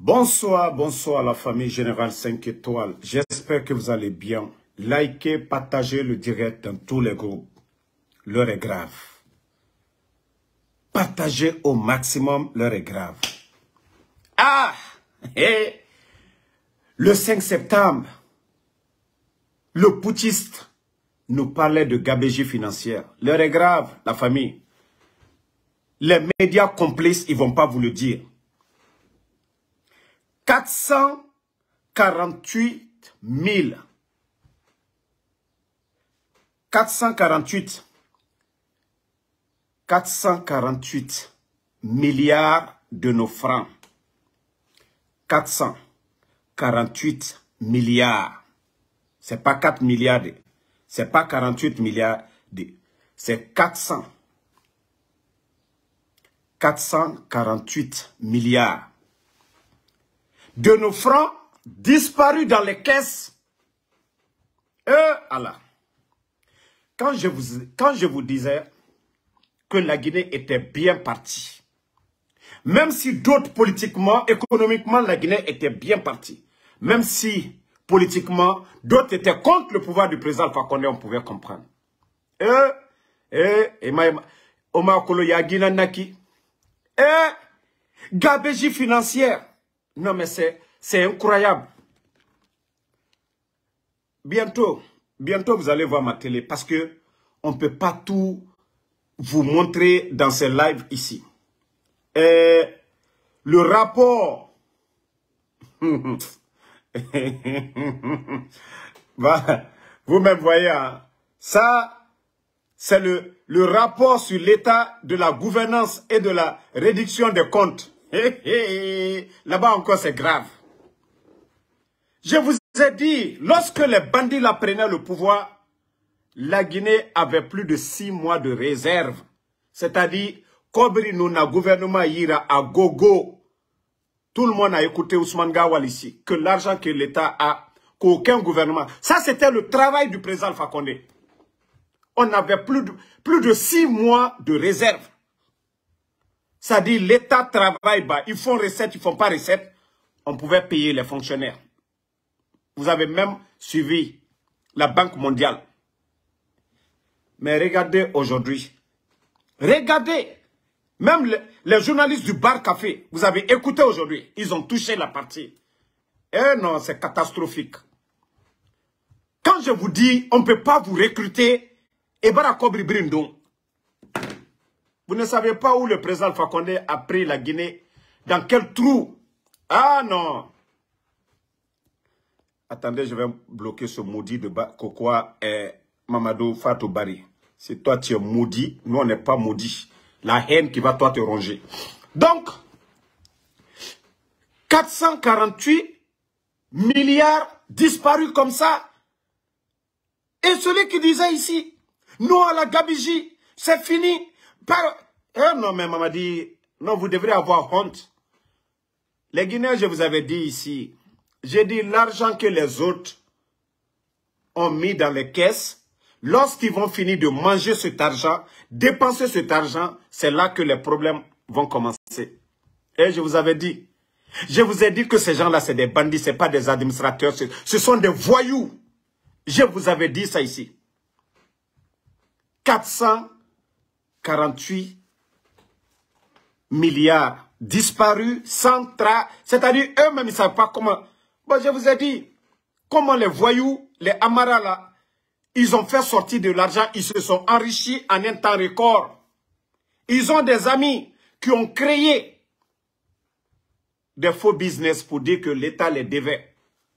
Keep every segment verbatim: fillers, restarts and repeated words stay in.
Bonsoir, bonsoir la famille Générale cinq étoiles. J'espère que vous allez bien. Likez, partagez le direct dans tous les groupes. L'heure est grave. Partagez au maximum, l'heure est grave. Ah! Et le cinq septembre, le putschiste nous parlait de gabegie financière. L'heure est grave, la famille. Les médias complices, ils ne vont pas vous le dire. quatre cent quarante-huit mille. quatre cent quarante-huit. quatre cent quarante-huit milliards de nos francs. quatre cent quarante-huit milliards. C'est pas quatre milliards. C'est pas quarante-huit milliards. C'est quatre cents. quatre cent quarante-huit milliards. De nos francs disparus dans les caisses. Euh, Allah. Quand je vous, quand je vous disais que la Guinée était bien partie, même si d'autres politiquement, économiquement, la Guinée était bien partie, même si politiquement, d'autres étaient contre le pouvoir du président Alpha Condé, on pouvait comprendre. Euh, euh, et Omar Kolo Yagina Naki. Euh, gabegie financière. Non, mais c'est incroyable. Bientôt, bientôt, vous allez voir ma télé parce que on ne peut pas tout vous montrer dans ces lives ici. Et le rapport... Vous-même voyez, hein, ça, c'est le, le rapport sur l'état de la gouvernance et de la réduction des comptes. Là-bas encore, c'est grave. Je vous ai dit, lorsque les bandits la prenaient le pouvoir, la Guinée avait plus de six mois de réserve. C'est-à-dire, Kobri Nouna, gouvernement Ira à gogo. Tout le monde a écouté Ousmane Gawal ici, que l'argent que l'État a, qu'aucun gouvernement. Ça, c'était le travail du président Alpha Condé. On avait plus de, plus de six mois de réserve. Ça dit l'État travaille bas. Ils font recette, ils ne font pas recette. On pouvait payer les fonctionnaires. Vous avez même suivi la Banque mondiale. Mais regardez aujourd'hui. Regardez. Même les, les journalistes du Bar Café, vous avez écouté aujourd'hui. Ils ont touché la partie. Eh non, c'est catastrophique. Quand je vous dis, on ne peut pas vous recruter, Ebara Kobri Brindon. Vous ne savez pas où le président Alpha Condé a pris la Guinée. Dans quel trou? Ah non. Attendez, je vais bloquer ce maudit de Kokoa et Mamadou Fatou Bari. C'est toi tu es maudit, nous on n'est pas maudit. La haine qui va toi te ronger. Donc, quatre cent quarante-huit milliards disparus comme ça. Et celui qui disait ici, non à la gabegie, c'est fini. Par... Eh non, mais maman dit, non, vous devrez avoir honte. Les Guinéens, je vous avais dit ici, j'ai dit l'argent que les autres ont mis dans les caisses, lorsqu'ils vont finir de manger cet argent, dépenser cet argent, c'est là que les problèmes vont commencer. Et je vous avais dit, je vous ai dit que ces gens-là, c'est des bandits, ce n'est pas des administrateurs, ce sont des voyous. Je vous avais dit ça ici. quatre cent quarante-huit milliards disparus sans trace. C'est-à-dire, eux-mêmes, ils ne savent pas comment. Bon, je vous ai dit, comment les voyous, les Amara là, ils ont fait sortir de l'argent, ils se sont enrichis en un temps record. Ils ont des amis qui ont créé des faux business pour dire que l'État les devait.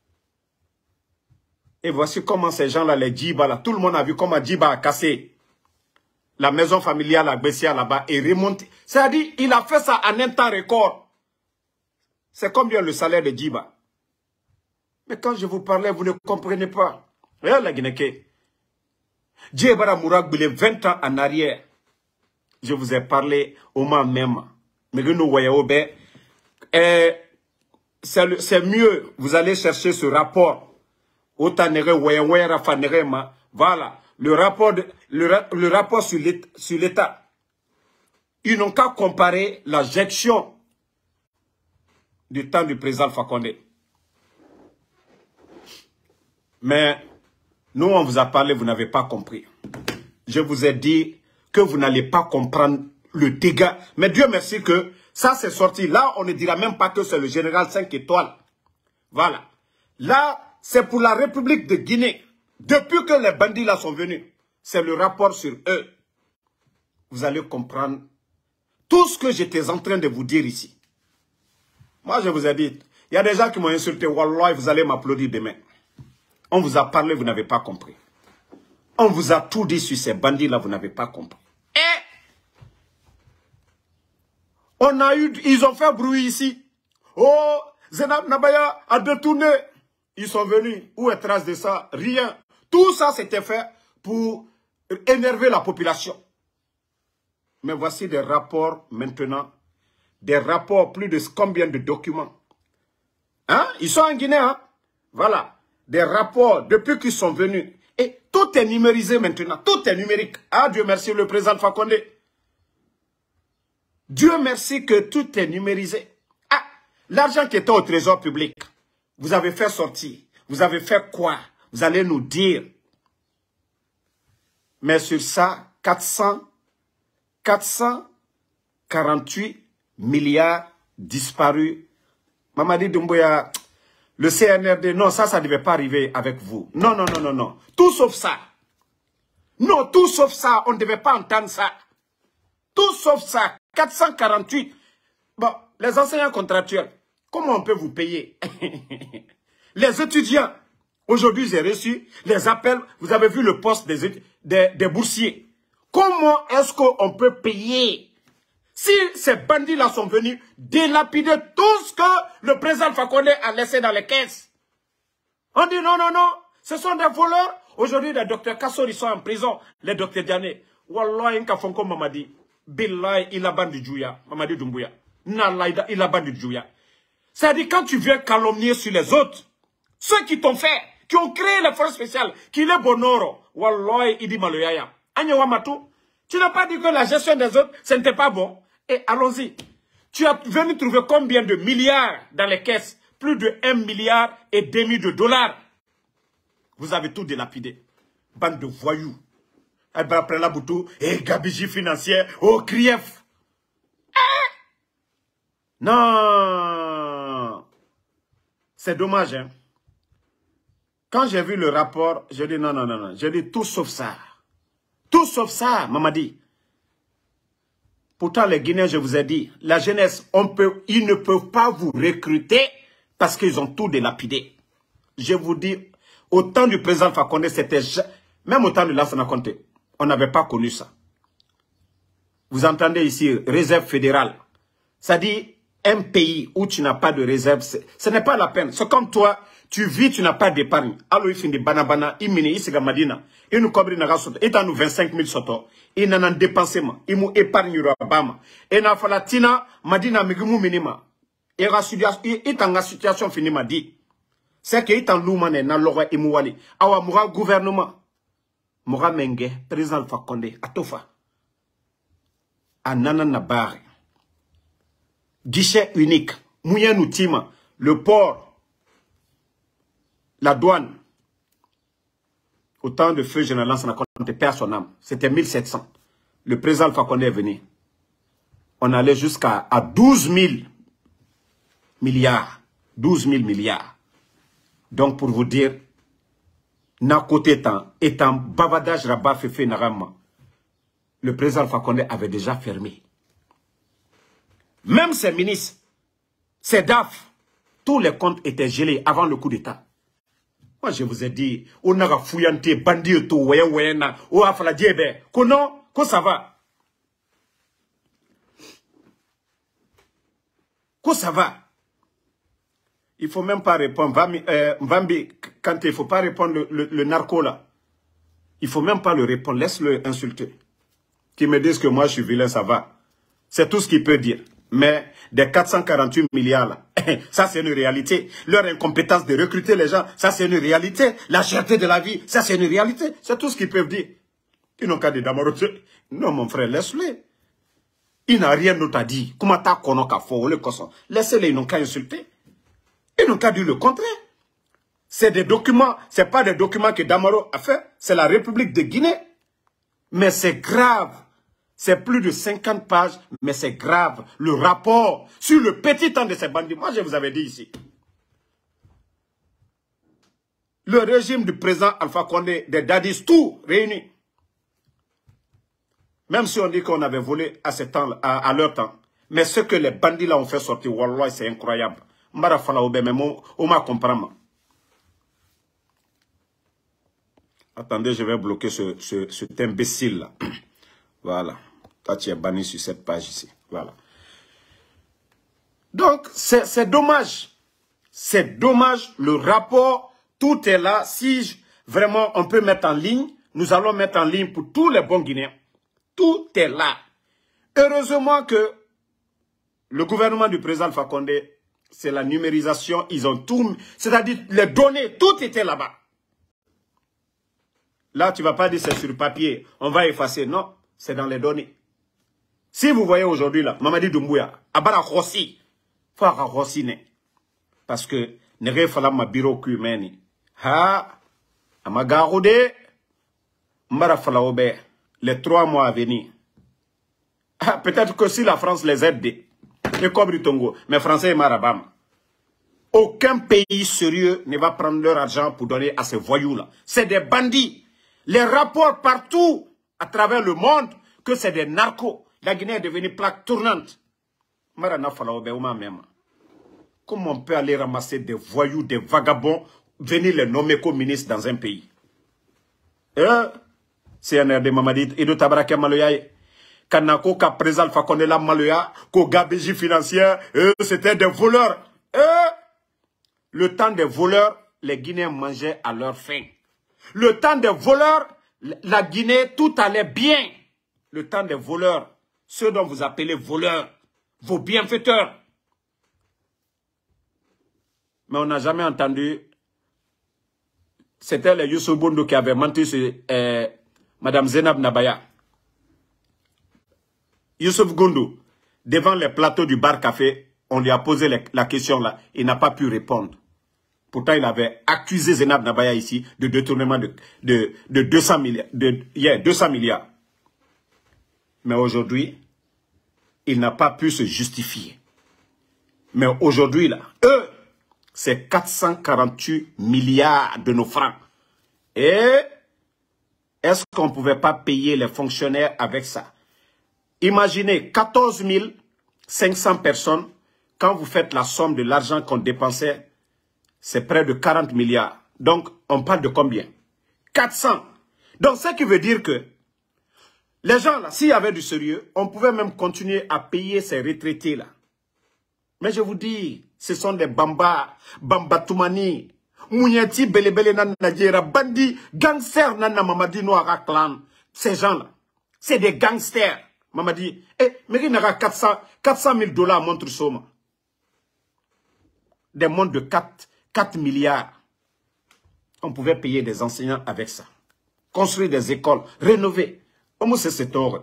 Et voici comment ces gens-là, les Djiba là, tout le monde a vu comment Djiba a cassé la maison familiale à Bessia là-bas et remonté. C'est-à-dire, il a fait ça en un temps record. C'est combien le salaire de Djiba? Mais quand je vous parlais, vous ne comprenez pas. Regarde la Guinée. Djibara Mourak, il est vingt ans en arrière. Je vous ai parlé au moment même. Mais nous voyons, c'est mieux. Vous allez chercher ce rapport. Voilà. Le rapport, de, le, le rapport sur l'État. Ils n'ont qu'à comparer la gestion du temps du président Alpha Condé. Mais nous, on vous a parlé, vous n'avez pas compris. Je vous ai dit que vous n'allez pas comprendre le dégât. Mais Dieu merci que ça c'est sorti. Là, on ne dira même pas que c'est le général cinq étoiles. Voilà. Là, c'est pour la République de Guinée. Depuis que les bandits là sont venus, c'est le rapport sur eux. Vous allez comprendre tout ce que j'étais en train de vous dire ici. Moi, je vous ai dit, il y a des gens qui m'ont insulté. Wallah, vous allez m'applaudir demain. On vous a parlé, vous n'avez pas compris. On vous a tout dit sur ces bandits-là, vous n'avez pas compris. Et on a eu, ils ont fait bruit ici. Oh, Zenab Nabaya a détourné. Ils sont venus. Où est trace de ça? Rien. Tout ça, c'était fait pour énerver la population. Mais voici des rapports maintenant. Des rapports, plus de combien de documents. Hein? Ils sont en Guinée, hein? Voilà. Des rapports depuis qu'ils sont venus. Et tout est numérisé maintenant. Tout est numérique. Ah, Dieu merci, le président Alpha Condé. Dieu merci que tout est numérisé. Ah, l'argent qui était au trésor public, vous avez fait sortir. Vous avez fait quoi? Vous allez nous dire. Mais sur ça, quatre cents, quatre cent quarante-huit milliards disparus. Mamadi Doumbouya, le C N R D, non, ça, ça ne devait pas arriver avec vous. Non, non, non, non, non. Tout sauf ça. Non, tout sauf ça, on ne devait pas entendre ça. Tout sauf ça, quatre cent quarante-huit. Bon, les enseignants contractuels, comment on peut vous payer? Les étudiants, aujourd'hui j'ai reçu les appels, vous avez vu le poste des, des, des boursiers. Comment est-ce qu'on peut payer? Si ces bandits-là sont venus délapider tout ce que le président Alpha Condé a laissé dans les caisses. On dit non, non, non, ce sont des voleurs. Aujourd'hui, les docteurs Kassori sont en prison, les docteurs Diané. Wallah, inka fonko mamadi. Billahi, il a bandi djouya. Mamadi Doumbouya. Nalaïda, il a bandi djouya. C'est-à-dire, quand tu viens calomnier sur les autres, ceux qui t'ont fait, qui ont créé les forces spéciales, qui les bonoro, Wallah, il dit maloyaya. Agnewa Matou, tu n'as pas dit que la gestion des autres, ce n'était pas bon. Et allons-y. Tu as venu trouver combien de milliards dans les caisses? Plus de un milliard et demi de dollars. Vous avez tout délapidé. Bande de voyous. Après la boutou, et gabegie financière, oh, Krief. Ah! Non. C'est dommage, hein. Quand j'ai vu le rapport, j'ai dit non, non, non, non. J'ai dit tout sauf ça. Tout sauf ça, Mamadi. Pourtant, les Guinéens, je vous ai dit, la jeunesse, on peut, ils ne peuvent pas vous recruter parce qu'ils ont tout délapidé. Je vous dis, au temps du président Alpha Condé, c'était... Même au temps de Lansana Conté, on n'avait pas connu ça. Vous entendez ici, réserve fédérale. Ça dit, un pays où tu n'as pas de réserve, ce n'est pas la peine. C'est comme toi, tu vis, tu n'as pas d'épargne. Alors, il finit banabana, il mini, il se gamadina. Il nous cobre, il t'a nous vingt-cinq mille soto. Il n'en a dépensé, il m'a épargné Bama. Et n'a pas la tina, madina migimu minima. Et il t'a en situation finie, m'a dit. C'est qu'il t'a l'oumane, n'a l'ora et mouali. Awa moura gouvernement. Moura Menge, président Alpha Condé, Atofa. Anana Nabare. Guichet unique. Mouyen Outima. Le port. La douane. Au temps de feu général Lansana Conté, perd son âme. C'était mille sept cents. Le président Alpha Condé est venu. On allait jusqu'à à douze mille milliards. douze mille milliards. Donc pour vous dire, n'a côté étant, étant bavardage rabat féfé narama, le président Alpha Condé avait déjà fermé. Même ses ministres, ses D A F, tous les comptes étaient gelés avant le coup d'État. Moi, je vous ai dit, on a fouillanté, bandit, tout, ouais, ouais, na, ou a fallu dire, ben, que non, que ça va. Que ça va. Il ne faut même pas répondre. Euh, Mvambi, quand il ne faut pas répondre le, le, le narco là, il ne faut même pas le répondre. Laisse-le insulter. Qui me disent que moi je suis vilain, ça va. C'est tout ce qu'il peut dire. Mais des quatre cent quarante-huit milliards là, ça c'est une réalité. Leur incompétence de recruter les gens, ça c'est une réalité. La cherté de la vie, ça c'est une réalité. C'est tout ce qu'ils peuvent dire. Ils n'ont qu'à dire d'abord. Non mon frère, laisse-le. Il n'a rien d'autre à dire. Comment t'as connu qu'à faire le cosson? Laissez-les, ils n'ont qu'à insulter. Ils n'ont qu'à dire le contraire. C'est des documents, c'est pas des documents que Damaro a fait, c'est la République de Guinée. Mais c'est grave. C'est plus de cinquante pages, mais c'est grave. Le rapport sur le petit temps de ces bandits. Moi, je vous avais dit ici. Le régime du président Alpha Condé, des dadis, tout réunis. Même si on dit qu'on avait volé à, ce temps, à, à leur temps. Mais ce que les bandits là ont fait sortir, wallah, c'est incroyable. Mara fala oube, mais on m'a compris. Attendez, je vais bloquer ce, ce, cet imbécile-là. Voilà. Toi, tu es banni sur cette page ici. Voilà. Donc, c'est dommage. C'est dommage. Le rapport, tout est là. Si je, vraiment on peut mettre en ligne, nous allons mettre en ligne pour tous les bons Guinéens. Tout est là. Heureusement que le gouvernement du président Alpha Condé, c'est la numérisation. Ils ont tout, c'est-à-dire les données, tout était là-bas. Là, tu ne vas pas dire c'est sur papier, on va effacer. Non, c'est dans les données. Si vous voyez aujourd'hui, là, Mamadi Doumbouya, Abara Rossi, faut avoir Rossi, parce que ne fala ma bureau kumeni. Ha, Amagaroude, Mbara Falaobe, les trois mois à venir. Ah, peut-être que si la France les aide, les Cobri Tongo, mais Français et Marabam. Aucun pays sérieux ne va prendre leur argent pour donner à ces voyous-là. C'est des bandits. Les rapports partout, à travers le monde, que c'est des narcos. La Guinée est devenue plaque tournante. Comment on peut aller ramasser des voyous, des vagabonds, venir les nommer comme ministres dans un pays? Euh, c'est un air de Mamadi et de Tabarake Maloyaye. Kanako, ka présent Fakonde la Maloya, ko Gabéji financière, euh, c'était des voleurs. Euh, le temps des voleurs, les Guinéens mangeaient à leur faim. Le temps des voleurs, la Guinée, tout allait bien. Le temps des voleurs, ceux dont vous appelez voleurs, vos bienfaiteurs. Mais on n'a jamais entendu, c'était les Youssou Bondo qui avait menti sur euh, Madame Zenab Nabaya. Youssouf Goundou, devant les plateaux du bar café, on lui a posé les, la question là, il n'a pas pu répondre. Pourtant, il avait accusé Zenab Nabaya ici de détournement de, de, de, deux cents milliards, de yeah, deux cents milliards. Mais aujourd'hui, il n'a pas pu se justifier. Mais aujourd'hui, là, eux, c'est quatre cent quarante-huit milliards de nos francs. Et est-ce qu'on ne pouvait pas payer les fonctionnaires avec ça? Imaginez quatorze mille cinq cents personnes, quand vous faites la somme de l'argent qu'on dépensait, c'est près de quarante milliards. Donc, on parle de combien? quatre cents. Donc, ce qui veut dire que les gens, là, s'il y avait du sérieux, on pouvait même continuer à payer ces retraités-là. Mais je vous dis, ce sont des bambas, bambatoumani, mouniati, belebele nan nadjera, bandits, gangsters nan Mamadi Noara clan. Ces gens-là, c'est des gangsters. Mamadi, eh, mais il y a quatre cent mille dollars à montre somme. Des montres de quatre milliards. On pouvait payer des enseignants avec ça. Construire des écoles, rénover. Comment c'est cet or?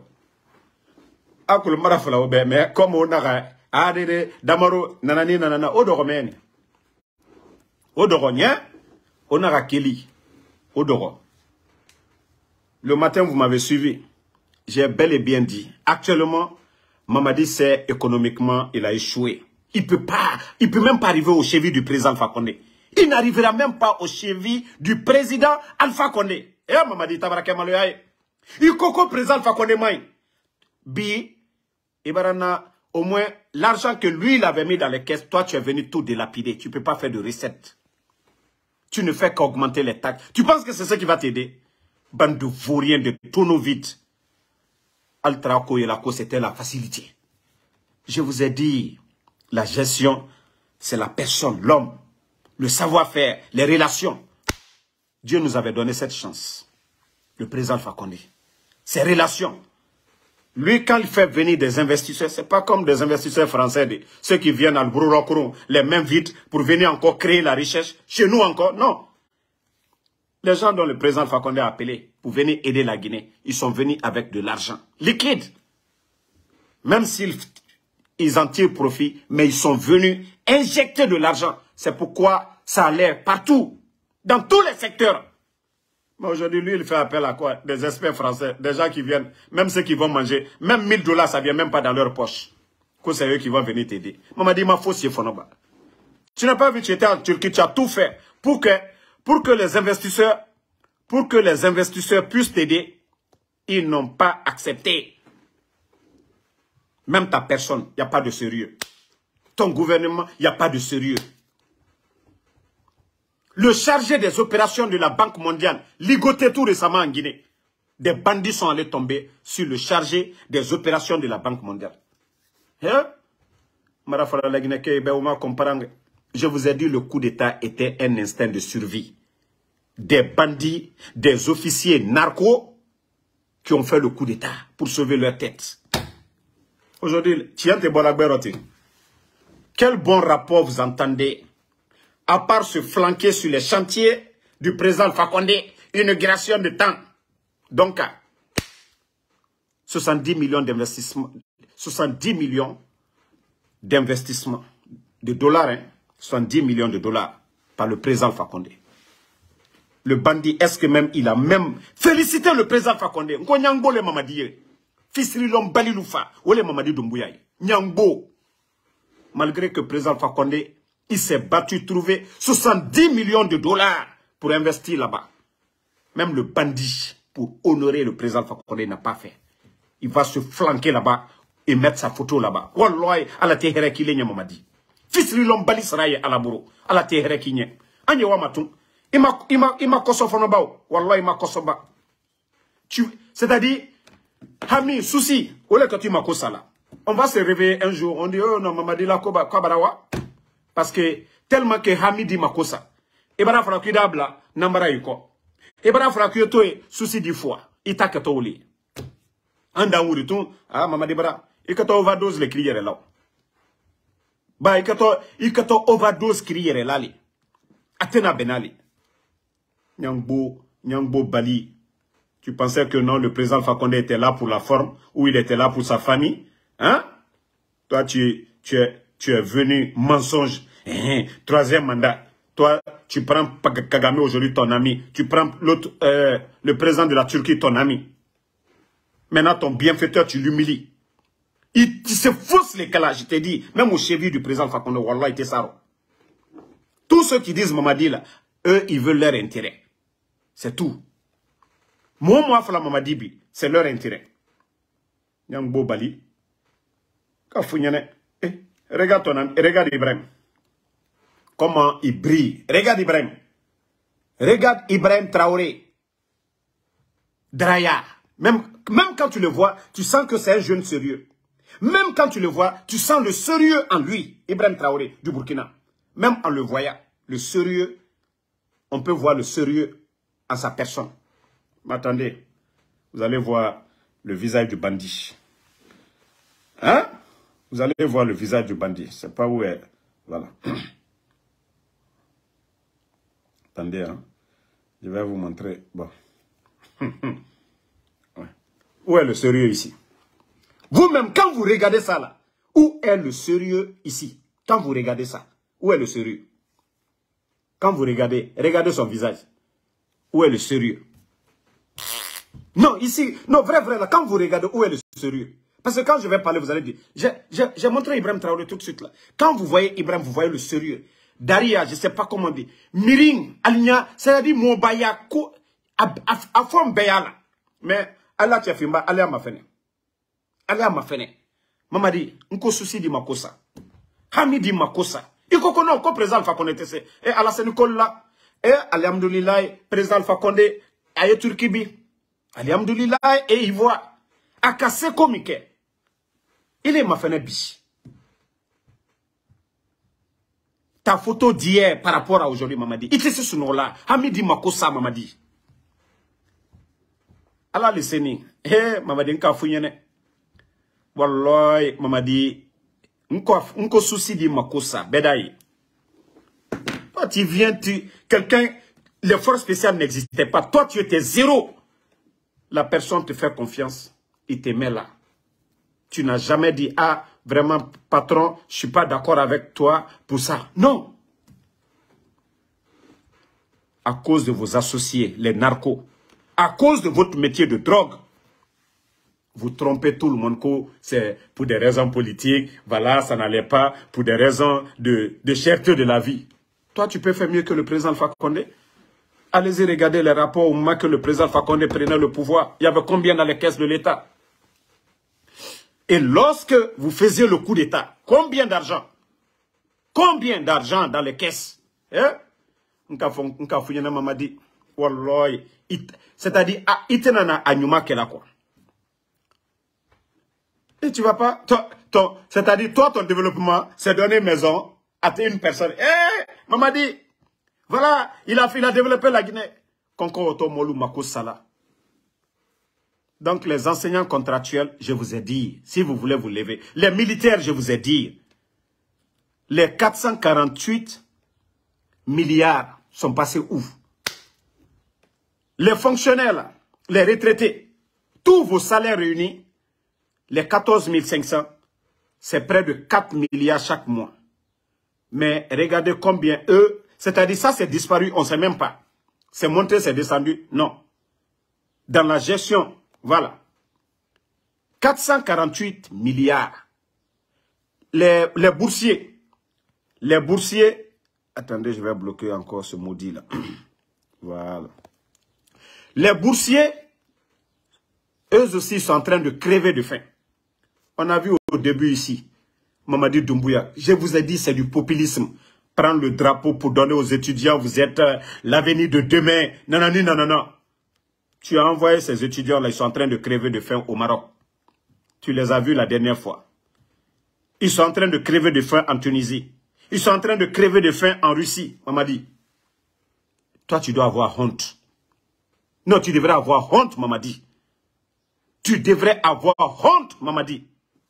Mais comme on a adhéré, Damaro, nanani, nanana, Odoromène. Odoronien, on a Kelly. Odoro. Le matin, vous m'avez suivi. J'ai bel et bien dit. Actuellement, Mamadi sait économiquement, il a échoué. Il peut pas, il peut même pas arriver au chevilles du président Alpha Condé. Il n'arrivera même pas au chevilles du président Alpha Condé. Eh, Mamadi Tabarake Maloyaye. Il coco président Alpha Condé maï. Bi, Ibarana, au moins, l'argent que lui, il avait mis dans les caisses, toi, tu es venu tout délapider. Tu peux pas faire de recettes. Tu ne fais qu'augmenter les taxes. Tu penses que c'est ça qui va t'aider? Bande de vauriens, de tonneaux vides. Altrako et Lako, c'était la facilité. Je vous ai dit, la gestion, c'est la personne, l'homme, le savoir-faire, les relations. Dieu nous avait donné cette chance. Le président Alpha Condé. Ces relations. Lui, quand il fait venir des investisseurs, ce n'est pas comme des investisseurs français, des, ceux qui viennent à l'Brou-Rokrou, les mains vides, pour venir encore créer la richesse. Chez nous encore, non. Les gens dont le président Alpha Condé a appelé pour venir aider la Guinée, ils sont venus avec de l'argent liquide. Même s'ils ils en tirent profit, mais ils sont venus injecter de l'argent. C'est pourquoi ça allait partout, dans tous les secteurs. Mais aujourd'hui, lui, il fait appel à quoi? Des experts français, des gens qui viennent, même ceux qui vont manger, même mille dollars, ça ne vient même pas dans leur poche. Que c'est eux qui vont venir t'aider. Maman dit, ma fausse, c'est Fonoba. Tu n'as pas vu, tu étais en Turquie, tu as tout fait pour que, pour que les investisseurs, pour que les investisseurs puissent t'aider. Ils n'ont pas accepté. Même ta personne, il n'y a pas de sérieux. Ton gouvernement, il n'y a pas de sérieux. Le chargé des opérations de la Banque mondiale, ligoté tout récemment en Guinée. Des bandits sont allés tomber sur le chargé des opérations de la Banque mondiale. Hein? Je vous ai dit, le coup d'État était un instinct de survie. Des bandits, des officiers narcos qui ont fait le coup d'État pour sauver leur tête. Aujourd'hui, quel bon rapport vous entendez, à part se flanquer sur les chantiers du président Alpha Condé, inauguration de temps. Donc, soixante-dix millions d'investissements, soixante-dix millions d'investissements de dollars, hein, soixante-dix millions de dollars par le président Alpha Condé. Le bandit, est-ce que même il a même félicité le président Alpha Condé? Nyango le mamadi, Fisri l'homme baliloufa, ou le mamadi Doumbouyaï. Nyango. Malgré que le président Alpha Condé, il s'est battu, trouver soixante-dix millions de dollars pour investir là-bas. Même le bandit, pour honorer le président Alpha Condé, n'a pas fait. Il va se flanquer là-bas et mettre sa photo là-bas. Wallahi, ala tehere ki lenye mamadi. Fisri l'homme balisraye ala buro, ala tehere ki nye. Anye wa matung. Il m'a kosofonoba. Wallah, il m'a kosoba. C'est-à-dire, Hami, souci, ole que tu m'as kosala. On va se réveiller un jour, on dit, oh non, maman dit la koba, kabarawa. Parce que, tellement que Hami dit ma kosa. Et bara fera kudabla, nambara yuko. Et bara fera kuyotoe, souci du foie. Ita kato oli. Anda ouri tout, ah, maman dit bara, il kato overdose le criere là. Bah, il kato, il kato overdose criere là li. Atena benali. Nyangbo, Nyangbo Bali, tu pensais que non, le président Alpha Condé était là pour la forme, ou il était là pour sa famille, hein? Toi, tu, tu, es, tu es venu mensonge, hein? Troisième mandat. Toi, tu prends Kagame aujourd'hui ton ami, tu prends l'autre, euh, le président de la Turquie ton ami. Maintenant, ton bienfaiteur, tu l'humilies. Il, il se fausse les cas, je t'ai dit, même au cheville du président Alpha Condé, Wallah, il était ça. Tous ceux qui disent Mamadi là, eux, ils veulent leur intérêt. C'est tout. Moi, moi, Fala Mamadibi, c'est leur intérêt. Nyangbo Bali. Eh, regarde ton ami, regarde Ibrahim. Comment il brille. Regarde Ibrahim. Regarde Ibrahim Traoré. Draya. Même, même quand tu le vois, tu sens que c'est un jeune sérieux. Même quand tu le vois, tu sens le sérieux en lui. Ibrahim Traoré, du Burkina. Même en le voyant, le sérieux, on peut voir le sérieux en sa personne. Mais attendez, vous allez voir le visage du bandit. Hein? Vous allez voir le visage du bandit. C'est pas où est. Voilà. Attendez, hein? Je vais vous montrer. Bon. Ouais. Où est le sérieux ici? Vous-même, quand vous regardez ça là, où est le sérieux ici? Quand vous regardez ça, où est le sérieux? Quand vous regardez, regardez son visage. Où est le sérieux? Non, ici, non, vrai, vrai, là, quand vous regardez, où est le sérieux? Parce que quand je vais parler, vous allez dire, j'ai montré Ibrahim Traoré tout de suite là. Quand vous voyez Ibrahim, vous voyez le sérieux. Daria, je ne sais pas comment dire. Miring, Aligna, c'est-à-dire Mobaya, à fond Béala. Mais, Allah t'a fait, Allah m'a fait. Allah m'a fait. Maman dit, on souci di makosa. Hami di makosa. Il faut qu'on ait encore président Alpha Condé. Et Alassane Nicole là. Et Alhamdoulilah, président Alpha Condé, aye Turkibi. Alhamdoulilah, et il voit. Akase komike. Il est ma fene biche. Ta photo d'hier par rapport à aujourd'hui, Mamadi. Il était ce nom-là. Hamidi Makosa, Mamadi. Allah le seni. Eh, Mamadi, nka founyene. Wallahi, Mamadi. Nko souci di Makosa. Bedaï. Toi, tu viens, tu. Quelqu'un. Les forces spéciales n'existaient pas. Toi, tu étais zéro. La personne te fait confiance. Il te met là. Tu n'as jamais dit, ah, vraiment, patron, je ne suis pas d'accord avec toi pour ça. Non. À cause de vos associés, les narcos, à cause de votre métier de drogue, vous trompez tout le monde que c'est pour des raisons politiques, voilà, ça n'allait pas, pour des raisons de, de cherté de la vie. Toi, tu peux faire mieux que le président Alpha Condé. Allez-y regarder les rapports au moment que le président Alpha Condé prenait le pouvoir. Il y avait combien dans les caisses de l'État? Et lorsque vous faisiez le coup d'État, combien d'argent? Combien d'argent dans les caisses? Hein? C'est-à-dire, quoi. Et tu vas pas... C'est-à-dire, toi, ton développement, c'est donner maison à une personne. Eh, hey, Mamadi, voilà, il a, il a développé la Guinée. Donc, les enseignants contractuels, je vous ai dit, si vous voulez vous lever. Les militaires, je vous ai dit, les quatre cent quarante-huit milliards sont passés où? Les fonctionnaires, les retraités, tous vos salaires réunis, les quatorze mille cinq cents, c'est près de quatre milliards chaque mois. Mais regardez combien eux, c'est-à-dire ça c'est disparu, on ne sait même pas. C'est monté, c'est descendu, non. Dans la gestion, voilà. quatre cent quarante-huit milliards. Les, les boursiers, les boursiers, attendez, je vais bloquer encore ce maudit là. Voilà. Les boursiers, eux aussi sont en train de crever de faim. On a vu au début ici, Mamadi Doumbouya, je vous ai dit c'est du populisme. Prendre le drapeau pour donner aux étudiants, vous êtes euh, l'avenir de demain. Non, non, non, non, non. Tu as envoyé ces étudiants-là, ils sont en train de crever de faim au Maroc. Tu les as vus la dernière fois. Ils sont en train de crever de faim en Tunisie. Ils sont en train de crever de faim en Russie, Mamadi. Toi, tu dois avoir honte. Non, tu devrais avoir honte, Mamadi. Tu devrais avoir honte, Mamadi.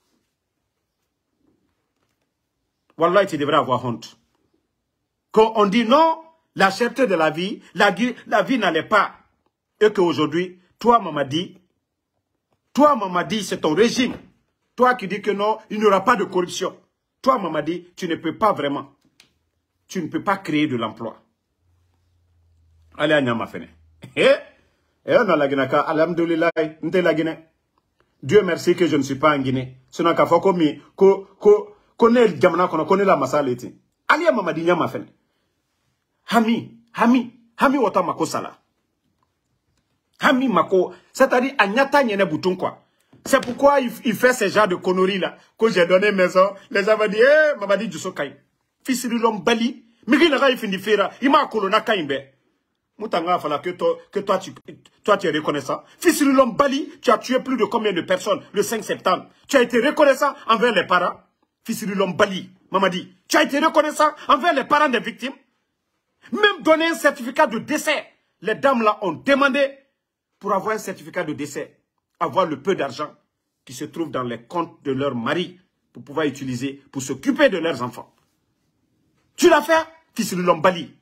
Wallah, tu devrais avoir honte. Quand on dit non, la cherté de la vie, la, la vie n'allait pas. Et qu'aujourd'hui, toi, Mamadi, toi, Mamadi, c'est ton régime. Toi qui dis que non, il n'y aura pas de corruption. Toi, Mamadi, tu ne peux pas vraiment. Tu ne peux pas créer de l'emploi. Allez, Agnama Fene. Eh, eh, on a la Guinée, alhamdoulilah, n'te la Guinée. Dieu merci que je ne suis pas en Guinée. Sinon, qu'il faut qu'on connaît le Gamana, qu'on connaît la Massaleti. Allez, Mamadi, Nyama Fene. Hami, Hami, Hami Wata Mako Sala. Hami Mako, c'est-à-dire Agnata Nyene Bouton quoi. C'est pourquoi il, il fait ce genre de conneries là. Que j'ai donné maison, les gens vont dire, eh, Mamadi Djoussokaï. Fils de l'homme Bali, mais il n'a pas fini faire, il m'a colonna Kaimbe. Moutanga fala que toi, que toi tu, toi tu es reconnaissant. Fils de l'homme Bali, tu as tué plus de combien de personnes le cinq septembre. Tu as été reconnaissant envers les parents. Fils de l'homme Bali, Mamadi, tu as été reconnaissant envers les parents des victimes. Même donner un certificat de décès. Les dames là ont demandé pour avoir un certificat de décès, avoir le peu d'argent qui se trouve dans les comptes de leur mari pour pouvoir utiliser, pour s'occuper de leurs enfants. Tu l'as fait, fils de l'homme Bali.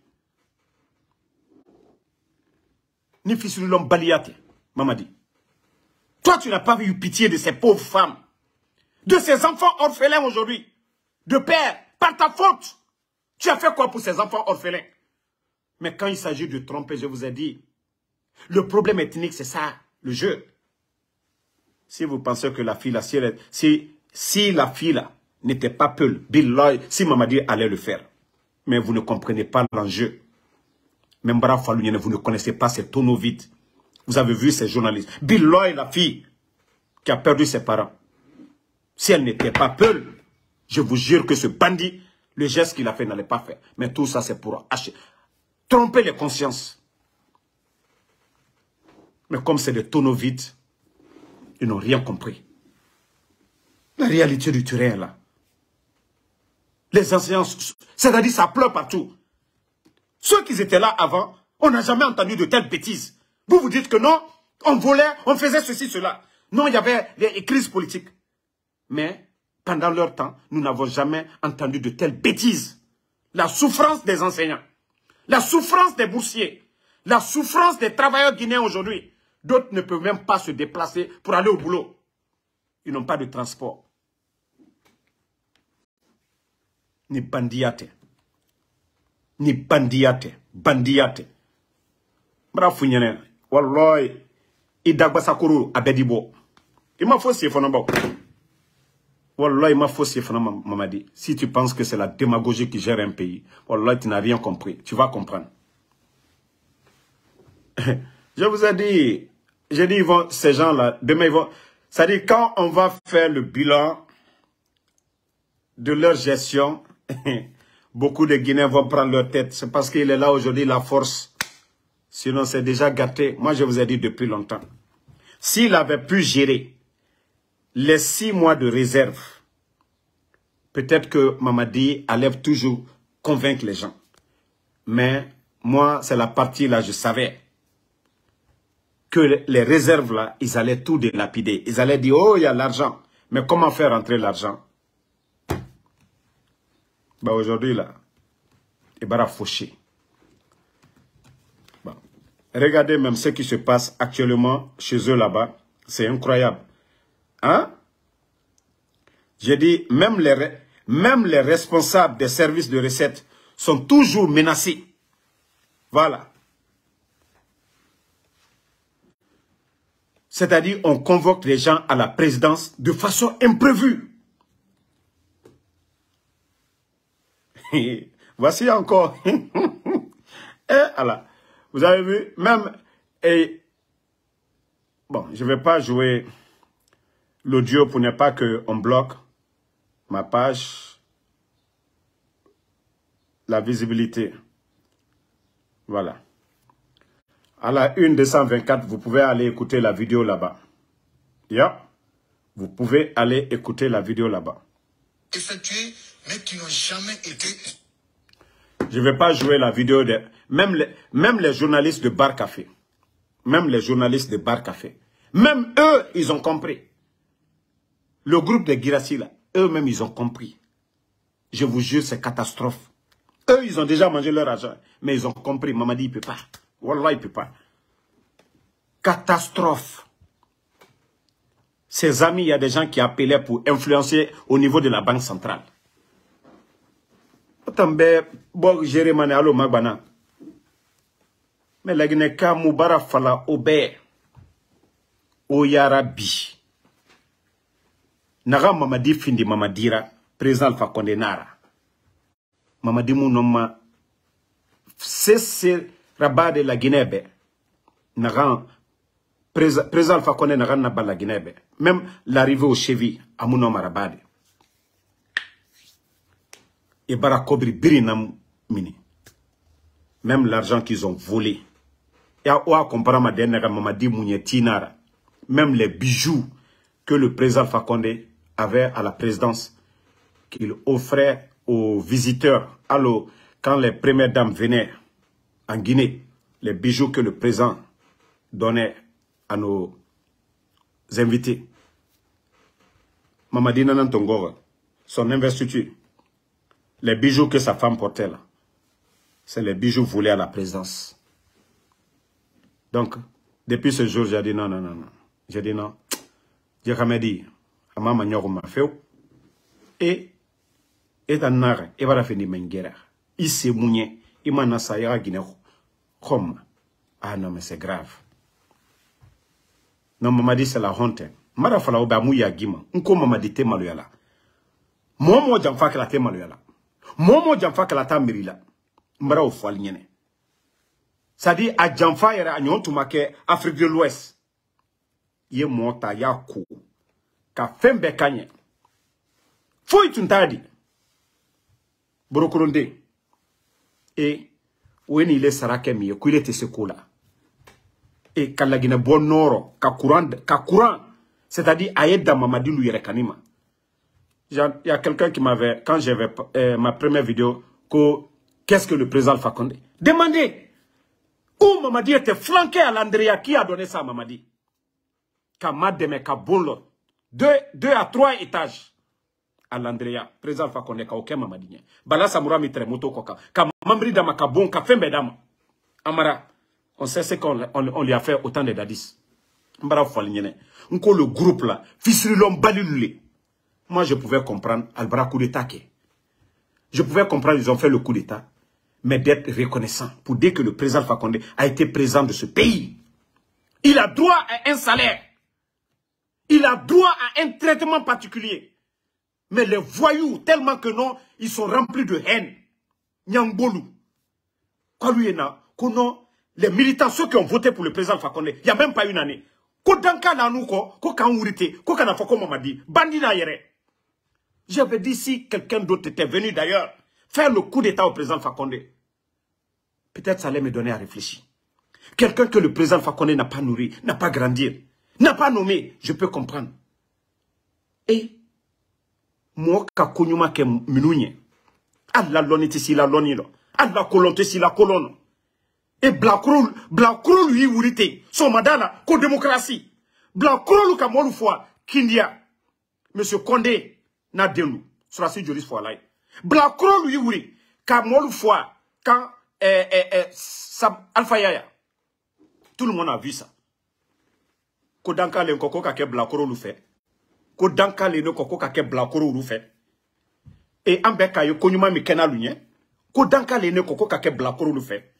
Ni fils de l'homme Baliate, Mamadi. Toi, tu n'as pas eu pitié de ces pauvres femmes, de ces enfants orphelins aujourd'hui, de père, par ta faute. Tu as fait quoi pour ces enfants orphelins? Mais quand il s'agit de tromper, je vous ai dit, le problème ethnique, c'est ça, le jeu. Si vous pensez que la fille, là, si, elle, si, si la fille là n'était pas Peul, Bill si Mamadi allait le faire. Mais vous ne comprenez pas l'enjeu. Même Bara Falouniene, vous ne connaissez pas ces tonneaux vides. Vous avez vu ces journalistes. Bill la fille qui a perdu ses parents. Si elle n'était pas Peul, je vous jure que ce bandit, le geste qu'il a fait n'allait pas faire. Mais tout ça, c'est pour acheter. Tromper les consciences. Mais comme c'est des tonneaux vides, ils n'ont rien compris. La réalité du terrain, là. Les enseignants, c'est-à-dire ça pleure partout. Ceux qui étaient là avant, on n'a jamais entendu de telles bêtises. Vous vous dites que non, on volait, on faisait ceci, cela. Non, il y avait des crises politiques. Mais pendant leur temps, nous n'avons jamais entendu de telles bêtises. La souffrance des enseignants. La souffrance des boursiers, la souffrance des travailleurs guinéens aujourd'hui. D'autres ne peuvent même pas se déplacer pour aller au boulot. Ils n'ont pas de transport. Ni bandiate. Ni bandiate. Bandiate. Bra funyene. Wallahi. Idagba sakuru abedibo. Il m'a faussé fonamba. Wallah, il m'a faussé fonamba, Mamadi. Si tu penses que c'est la démagogie qui gère un pays, Wallah, tu n'as rien compris. Tu vas comprendre. Je vous ai dit, j'ai dit, ils vont, ces gens-là, demain ils vont, c'est-à-dire quand on va faire le bilan de leur gestion, beaucoup de Guinéens vont prendre leur tête. C'est parce qu'il est là aujourd'hui, la force. Sinon, c'est déjà gâté. Moi, je vous ai dit depuis longtemps. S'il avait pu gérer les six mois de réserve, peut-être que Mamadi allait toujours convaincre les gens. Mais moi, c'est la partie là, je savais que les réserves là, ils allaient tout délapider. Ils allaient dire, oh, il y a l'argent. Mais comment faire entrer l'argent? Bah aujourd'hui là, il va faucher. Bon. Regardez même ce qui se passe actuellement chez eux là-bas. C'est incroyable. Hein? J'ai dit, même les, même les responsables des services de recettes sont toujours menacés. Voilà. C'est-à-dire, on convoque les gens à la présidence de façon imprévue. Voici encore. Et alors, vous avez vu, même... Et, bon, je ne vais pas jouer l'audio pour ne pas qu'on bloque ma page. La visibilité. Voilà. À la une deux cent vingt-quatre, vous pouvez aller écouter la vidéo là-bas. Yeah. Vous pouvez aller écouter la vidéo là-bas. Effectués, mais qui n'ont jamais été... Je ne vais pas jouer la vidéo de... Même les, même les journalistes de Bar Café. Même les journalistes de Bar Café. Même eux, ils ont compris. Le groupe de Guirassy, là, eux-mêmes, ils ont compris. Je vous jure, c'est catastrophe. Eux, ils ont déjà mangé leur argent. Mais ils ont compris. Mamadi, il ne peut pas. Wallah, il ne peut pas. Catastrophe. Ses amis, il y a des gens qui appelaient pour influencer au niveau de la banque centrale. Mais la Guinée, Moubara Fala Obe, Oyarabi. Naga Mamadi Findi Mamadira, président Alpha Condé Nara. Mamadi Mounoma, c'est Rabat de la Guinée, Naga, président Alpha Condé Nara Naba la Guinée. Même l'arrivée au Chevi, à Mounoma Rabade. Et Barakobri Birinam Mini. Même l'argent qu'ils ont volé. Et à comprendre ma dernière Mamadi Mouniétinara. Même les bijoux que le président Alpha Condé avait à la présidence, qu'il offrait aux visiteurs. Alors, quand les premières dames venaient en Guinée, les bijoux que le président donnait à nos invités. Mamadi Nanantongora, son investiture, les bijoux que sa femme portait là, c'est les bijoux volés à la présidence. Donc, depuis ce jour, j'ai dit non, non, non, non. J'ai dit non. J'ai jamais dit, à ma manière, on m'a fait. Et, et en nare, et va finir mengera. Il s'est mounié, il m'a nassayé à Guinée. Comme, ah non, mais c'est grave. Non, maman dit c'est la honte. Mara fala oba mouya gima. Nko maman dit te maluyala. Momo jamfa que la te maluyala. Momo jamfa que la ta mirila. Mbara au foal nyene. Ça dit à jamfa yera a nyon tumake Afrique de l'Ouest. Ye mota ya kou. Ka fembe kanye. Foi tuntadi. Borokoronde. Et weni ile sarake miye kuile te sekola. Et kalagine bon noro ka courant ka courant. C'est-à-dire ayeda Mamadi Louyere Kanima. Il y a quelqu'un qui m'avait, quand j'avais euh, ma première vidéo, qu'est-ce que le président Alpha Condé? Demandez où Mamadi était flanqué à l'Andrea. Qui a donné ça à Mamadi? Kamademe Kabolo. Deux, deux à trois étages à l'Andrea. Président Alpha Condé, ka aucun Mamadi. Bala Samoura Mitre Moto Koka. Kamambri Dama Kabon, Kafembe Dama. Amara, on sait ce qu'on on, on lui a fait autant de dadis. Mbara Falignene. Nko le groupe là, Fisrilom Balilule. Moi, je pouvais comprendre Albara coup d'état. Je pouvais comprendre, ils ont fait le coup d'état. Mais d'être reconnaissant pour dire que le président Fakonde a été président de ce pays. Il a droit à un salaire. Il a droit à un traitement particulier. Mais les voyous, tellement que non, ils sont remplis de haine. Nyangbolou. Quoi lui na, non, les militants, ceux qui ont voté pour le président Fakonde, il n'y a même pas une année. Ko danka na nou ko, ko kangourite, ko kanafako mamadi, bandi na yere. J'avais dit si quelqu'un d'autre était venu d'ailleurs faire le coup d'état au président Fakonde, peut-être ça allait me donner à réfléchir. Quelqu'un que le président Fakonde n'a pas nourri, n'a pas grandi, n'a pas nommé, je peux comprendre. Et, moi, kakonyuma ke minouye, Allah lonite si la lonilo, Allah kolonte si la colono. Et Blakrol, Blakrol lui ourite, son mandat là, ko démocratie. Blakrol ka molu fois, Kindia, Monsieur Condé, na denu, sur la suite Joris Foalai. Blakrol lui ouri, ka molu fois, quand, eh, eh, eh, Alpha Yaya. Tout le monde a vu ça. Ko danka le nkoko kake Blakrol lu fait. Ko danka le nkoko kake Blakrol lu fait. Et ambeka yo konyuma mikena lunye. Ko danka le nkoko kake Blakrol lu fait.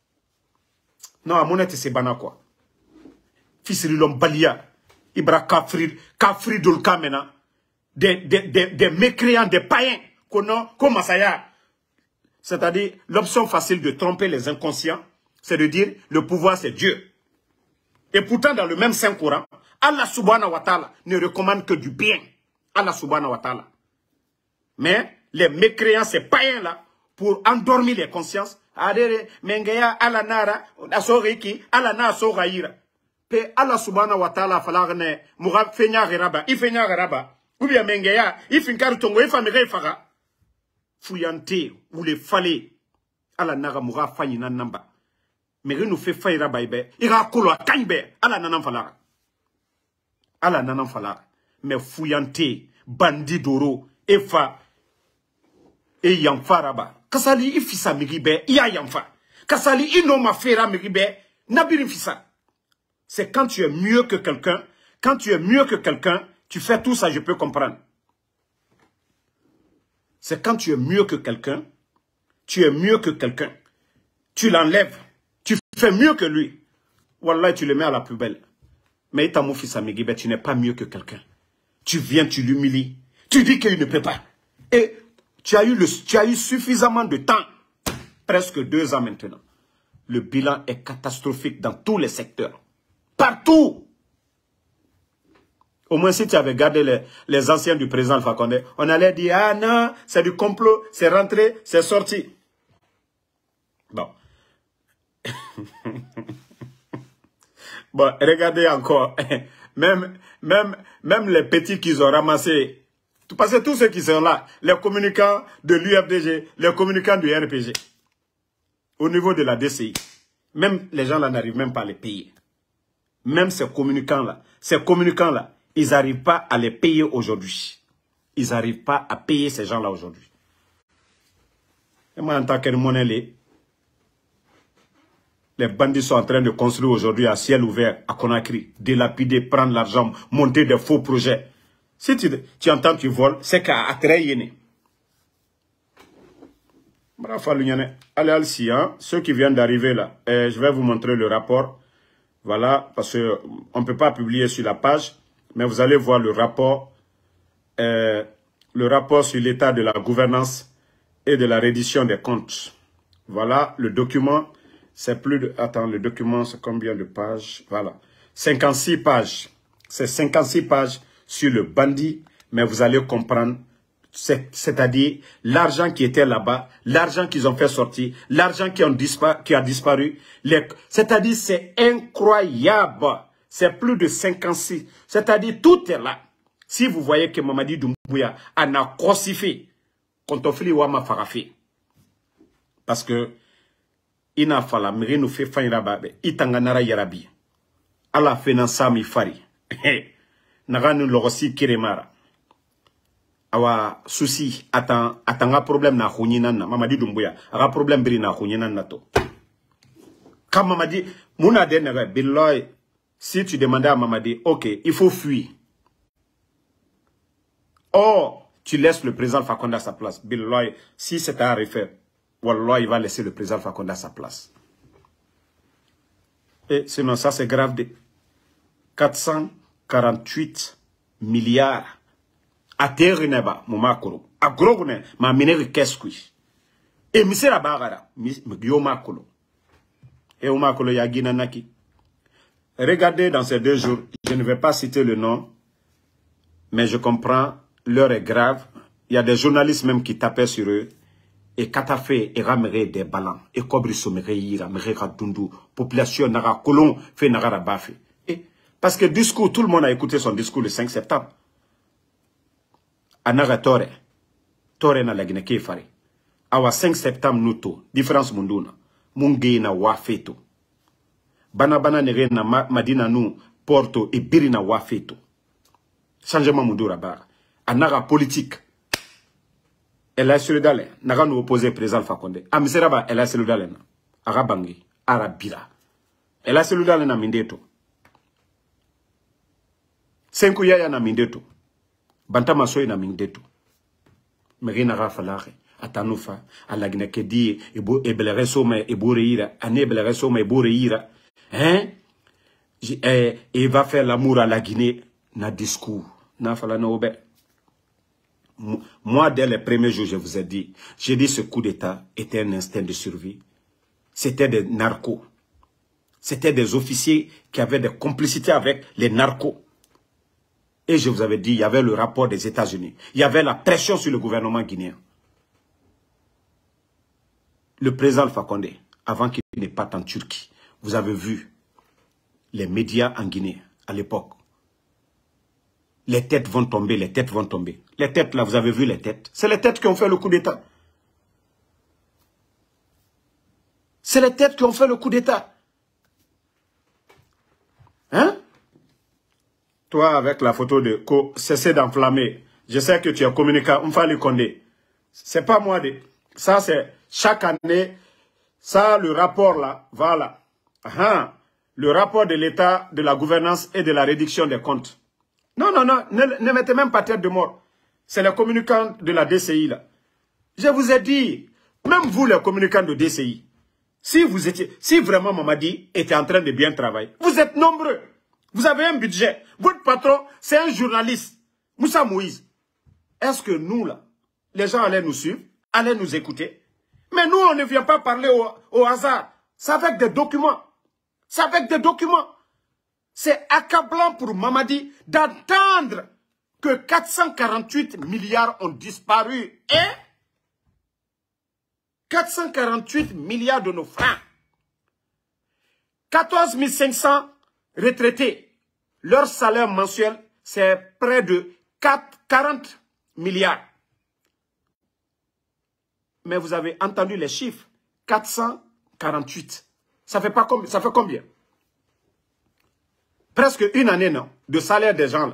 Non, à mon avis, c'est banal quoi. Fils de l'homme balia, Ibra Kafri, Kafri Dolkamena, des, des, des, des mécréants, des païens, comme Masaya. C'est-à-dire, l'option facile de tromper les inconscients, c'est de dire le pouvoir c'est Dieu. Et pourtant, dans le même Saint-Coran, Allah subhanahu wa ta'ala ne recommande que du bien. Allah subhanahu wa ta'ala. Mais les mécréants, ces païens-là, pour endormir les consciences, adere mengeya ala nara asoriki ala na soraira pe ala subhana wa taala falagne muga fenya geraba ifenya geraba ou bien mengeya ifinkar tongo ifamire faga fuyante ou le fallait ala nara muga fanyina namba mais nous fait faira baibe ira kolo kanbe ala nanan falaga ala nanan falaga mais fuyante bandidoro efa e yamfaraba kasali ifisa migibe iya yamfa kasali inoma fera migibe nabirin fisa. C'est quand tu es mieux que quelqu'un, quand tu es mieux que quelqu'un, tu fais tout ça, je peux comprendre. C'est quand tu es mieux que quelqu'un, tu es mieux que quelqu'un, tu l'enlèves, tu fais mieux que lui. Wallah, tu le mets à la poubelle. Mais ita fils migibe, tu n'es pas mieux que quelqu'un. Tu viens, tu l'humilies, tu dis qu'il ne peut pas. Et Tu as, eu le, tu as eu suffisamment de temps, presque deux ans maintenant. Le bilan est catastrophique dans tous les secteurs. Partout. Au moins si tu avais gardé les, les anciens du président Fakonde, on allait dire, ah non, c'est du complot, c'est rentré, c'est sorti. Bon. Bon, regardez encore. Même, même, même les petits qu'ils ont ramassés, parce que tous ceux qui sont là, les communicants de l'U F D G, les communicants du R P G, au niveau de la D C I, même les gens là n'arrivent même pas à les payer. Même ces communicants-là, ces communicants-là, ils n'arrivent pas à les payer aujourd'hui. Ils n'arrivent pas à payer ces gens-là aujourd'hui. Et moi, en tant que monnaie, les, les bandits sont en train de construire aujourd'hui à ciel ouvert, à Conakry, dilapider, prendre l'argent, monter des faux projets. Si tu, tu entends tu voles, c'est qu'à attrayer. Bravo, allez, allez, hein. Ceux qui viennent d'arriver là, eh, je vais vous montrer le rapport. Voilà, parce qu'on ne peut pas publier sur la page, mais vous allez voir le rapport, eh, le rapport sur l'état de la gouvernance et de la reddition des comptes. Voilà, le document, c'est plus de... Attends, le document, c'est combien de pages? Voilà, cinquante-six pages. C'est cinquante-six pages sur le bandit, mais vous allez comprendre, c'est-à-dire l'argent qui était là-bas, l'argent qu'ils ont fait sortir, l'argent qui, qui a disparu, c'est-à-dire c'est incroyable, c'est plus de cinquante-six, c'est-à-dire tout est là. Si vous voyez que Mamadi Doumbouya en a crucifié, Kontofili Wama Farafi, parce que il n'a pas la mairie nous fait fain rababe, itanganara yarabi, ala finança mi fari. Naganu lorosi kiremara. Awa souci attend attend problème na khunina na Mamadi Doumbouya aga problème biri na khunina na to. Comme Mamadi muna de na billahi si tu demandais à Mamadi, ok, il faut fuir. Or, tu laisses le président Fakonde à sa place. Billahi, si c'est à refaire, Wallah, il va laisser le président Fakonde à sa place. Et sinon, ça c'est grave de quatre cent quarante-huit milliards. A terre neba, momakolo. A gros ne, ma minere qu'est-ce et misera bagara, yo makolo. Et au makolo yagina naki. Regardez dans ces deux jours, je ne vais pas citer le nom, mais je comprends, l'heure est grave. Il y a des journalistes même qui tapaient sur eux. Et Katafé et Ramere des ballons. Et Kobri Somere Yira, Mereka Dundu, population Nara Kolon, fait Nara Rabafi. Et parce que discours, tout le monde a écouté son discours le cinq septembre. Anara Tore, Tore na la Guinée Fari. Awa cinq septembre nuto, différence munduna. Mungi na wafeto. Bana bana nere na Madina nu, Porto et Biri na wafeto. Changement mundura bar. Anara politique. Elle est solidale. Naga nous opposer président Fakonde. Amisera elle est solidale. Arabangi, Arabira. Elle est solidale na mindeto. Senku yaya na mindeto. Bantama soy na mindeto. Merina rafalare. Atanufa. Alagina kedi. Ebo ebelere soma ebo reira. Ane ebelere soma ebo reira. Hein? Et il va faire l'amour à la Guinée. Na discours. Na fala na obe. Moi, dès les premiers jours, je vous ai dit, j'ai dit ce coup d'État était un instinct de survie. C'était des narcos. C'était des officiers qui avaient des complicités avec les narcos. Et je vous avais dit, il y avait le rapport des États-Unis. Il y avait la pression sur le gouvernement guinéen. Le président Alpha Condé, avant qu'il ne parte en Turquie, vous avez vu les médias en Guinée à l'époque. Les têtes vont tomber, les têtes vont tomber. Les têtes, là, vous avez vu les têtes. C'est les têtes qui ont fait le coup d'État. C'est les têtes qui ont fait le coup d'État. Hein? Toi, avec la photo de cesser d'enflammer, je sais que tu es communicant, on va le condé. C'est pas moi. De... Ça, c'est chaque année. Ça, le rapport, là, voilà. Ah, le rapport de l'État, de la gouvernance et de la réduction des comptes. Non, non, non, ne, ne mettez même pas tête de mort. C'est les communicants de la D C I, là. Je vous ai dit, même vous, les communicants de D C I, si vous étiez, si vraiment Mamadi était en train de bien travailler, vous êtes nombreux. Vous avez un budget. Votre patron, c'est un journaliste. Moussa Moïse. Est-ce que nous, là, les gens allaient nous suivre, allaient nous écouter? Mais nous, on ne vient pas parler au, au hasard. C'est avec des documents. C'est avec des documents. C'est accablant pour Mamadi d'entendre que quatre cent quarante-huit milliards ont disparu. Et quatre cent quarante-huit milliards de nos francs. quatorze mille cinq cents retraités. Leur salaire mensuel, c'est près de quarante milliards. Mais vous avez entendu les chiffres. quatre cent quarante-huit. Ça fait, pas com- ça fait combien? Presque une année, non, de salaire des gens, là.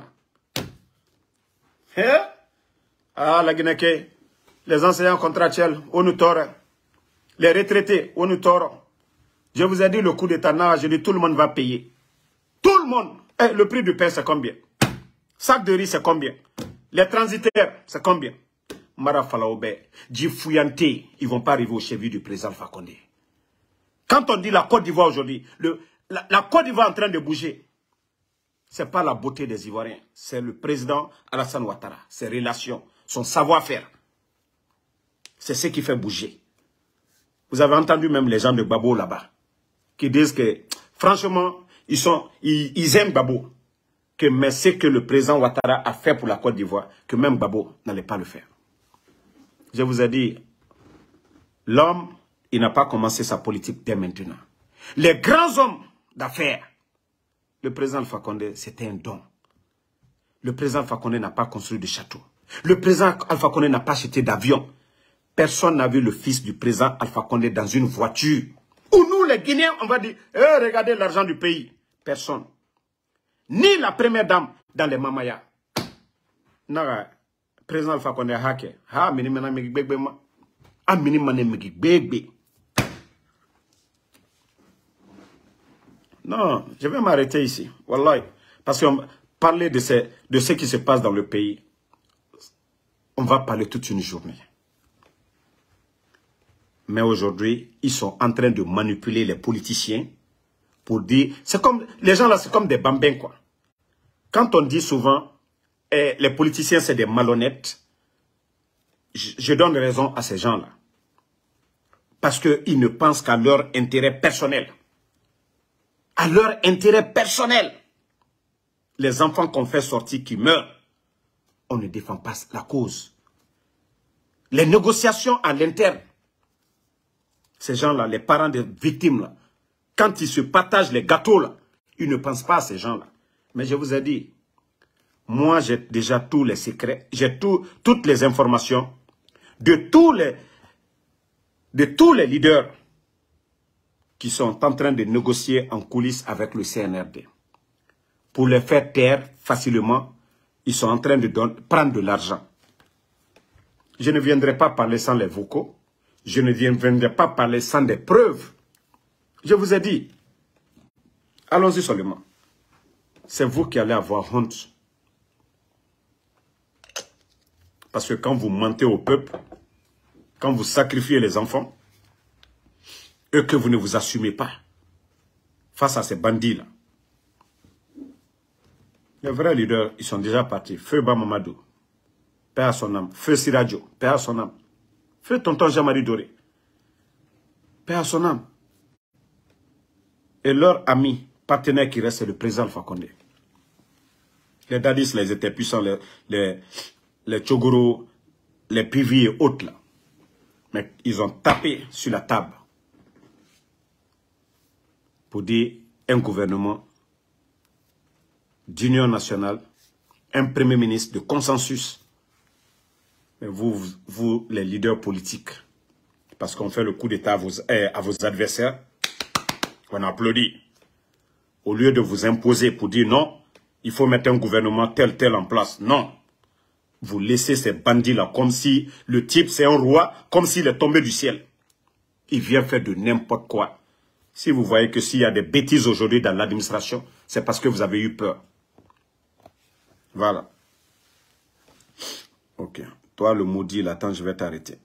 Eh? Ah, la Guinée, les enseignants contractuels, on nous tord. Les retraités, on nous tord. Je vous ai dit, le coup d'État, je dis, tout le monde va payer. Tout le monde. Eh, le prix du pain, c'est combien? Sac de riz, c'est combien? Les transitaires, c'est combien? Mara Falaoube, Djifouyanté, ils ne vont pas arriver au cheville du président Alpha Condé. Quand on dit la Côte d'Ivoire aujourd'hui, la, la Côte d'Ivoire est en train de bouger. Ce n'est pas la beauté des Ivoiriens, c'est le président Alassane Ouattara, ses relations, son savoir-faire. C'est ce qui fait bouger. Vous avez entendu même les gens de Babo là-bas, qui disent que, franchement, ils, sont, ils, ils aiment Babo, que, mais ce que le président Ouattara a fait pour la Côte d'Ivoire, que même Babo n'allait pas le faire. Je vous ai dit, l'homme, il n'a pas commencé sa politique dès maintenant. Les grands hommes d'affaires, le président Alpha Condé, c'était un don. Le président Alpha Condé n'a pas construit de château. Le président Alpha Condé n'a pas acheté d'avion. Personne n'a vu le fils du président Alpha Condé dans une voiture. Ou nous, les Guinéens, on va dire, eh, regardez l'argent du pays. Personne. Ni la première dame dans les Mamaya. Naga, président Alpha Condé a hacké. Ha, minimana megi begbe ma. Ah, minimana megi begbe. Non, je vais m'arrêter ici. Wallahi. Parce que parler de, ces, de ce qui se passe dans le pays, on va parler toute une journée. Mais aujourd'hui, ils sont en train de manipuler les politiciens pour dire... C'est comme... Les gens là, c'est comme des bambins, quoi. Quand on dit souvent, eh, les politiciens, c'est des malhonnêtes, je, je donne raison à ces gens-là. Parce qu'ils ne pensent qu'à leur intérêt personnel. À leur intérêt personnel. Les enfants qu'on fait sortir qui meurent, on ne défend pas la cause. Les négociations à l'interne, ces gens-là, les parents des victimes, là, quand ils se partagent les gâteaux, là, ils ne pensent pas à ces gens-là. Mais je vous ai dit, moi j'ai déjà tous les secrets, j'ai tout, toutes les informations de tous les, de tous les leaders qui sont en train de négocier en coulisses avec le C N R D. Pour les faire taire facilement, ils sont en train de don- prendre de l'argent. Je ne viendrai pas parler sans les vocaux. Je ne viendrai pas parler sans des preuves. Je vous ai dit, allons-y seulement. C'est vous qui allez avoir honte. Parce que quand vous mentez au peuple, quand vous sacrifiez les enfants, et que vous ne vous assumez pas face à ces bandits-là. Les vrais leaders, ils sont déjà partis. Feu Bamamadou, paix à son âme. Feu Siradjo, paix à son âme. Feu Tonton Jean-Marie Doré, paix à son âme. Et leur ami, partenaire qui reste, c'est le président Alpha Condé. Les Dadis, les étaient puissants, les, les, les Tchogoro, les Pivi et autres là. Mais ils ont tapé sur la table pour dire un gouvernement d'union nationale, un premier ministre de consensus. Mais vous, vous, vous les leaders politiques, parce qu'on fait le coup d'État à vos, eh, à vos adversaires, on applaudit. Au lieu de vous imposer pour dire non, il faut mettre un gouvernement tel, tel en place. Non. Vous laissez ces bandits-là comme si le type c'est un roi, comme s'il est tombé du ciel. Il vient faire de n'importe quoi. Si vous voyez que s'il y a des bêtises aujourd'hui dans l'administration, c'est parce que vous avez eu peur. Voilà. Ok. Toi, le maudit, là, attends, je vais t'arrêter.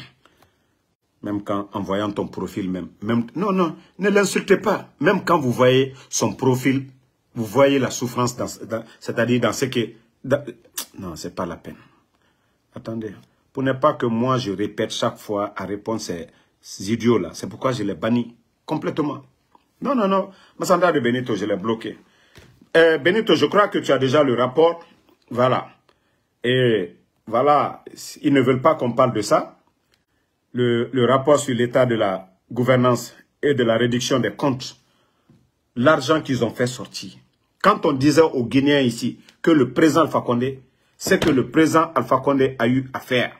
Même quand, en voyant ton profil même, même... Non, non, ne l'insultez pas. Même quand vous voyez son profil, vous voyez la souffrance, dans, dans, c'est-à-dire dans ce que... Dans, non, c'est pas la peine. Attendez. Pour ne pas que moi, je répète chaque fois à répondre ces, ces idiots-là. C'est pourquoi je les bannis complètement. Non, non, non. Massandra de Benito, je l'ai bloqué. Euh, Benito, je crois que tu as déjà le rapport. Voilà. Et voilà, ils ne veulent pas qu'on parle de ça. Le, le rapport sur l'état de la gouvernance et de la réduction des comptes. L'argent qu'ils ont fait sortir. Quand on disait aux Guinéens ici que le président Alpha Condé, c'est que le président Alpha Condé a eu à faire.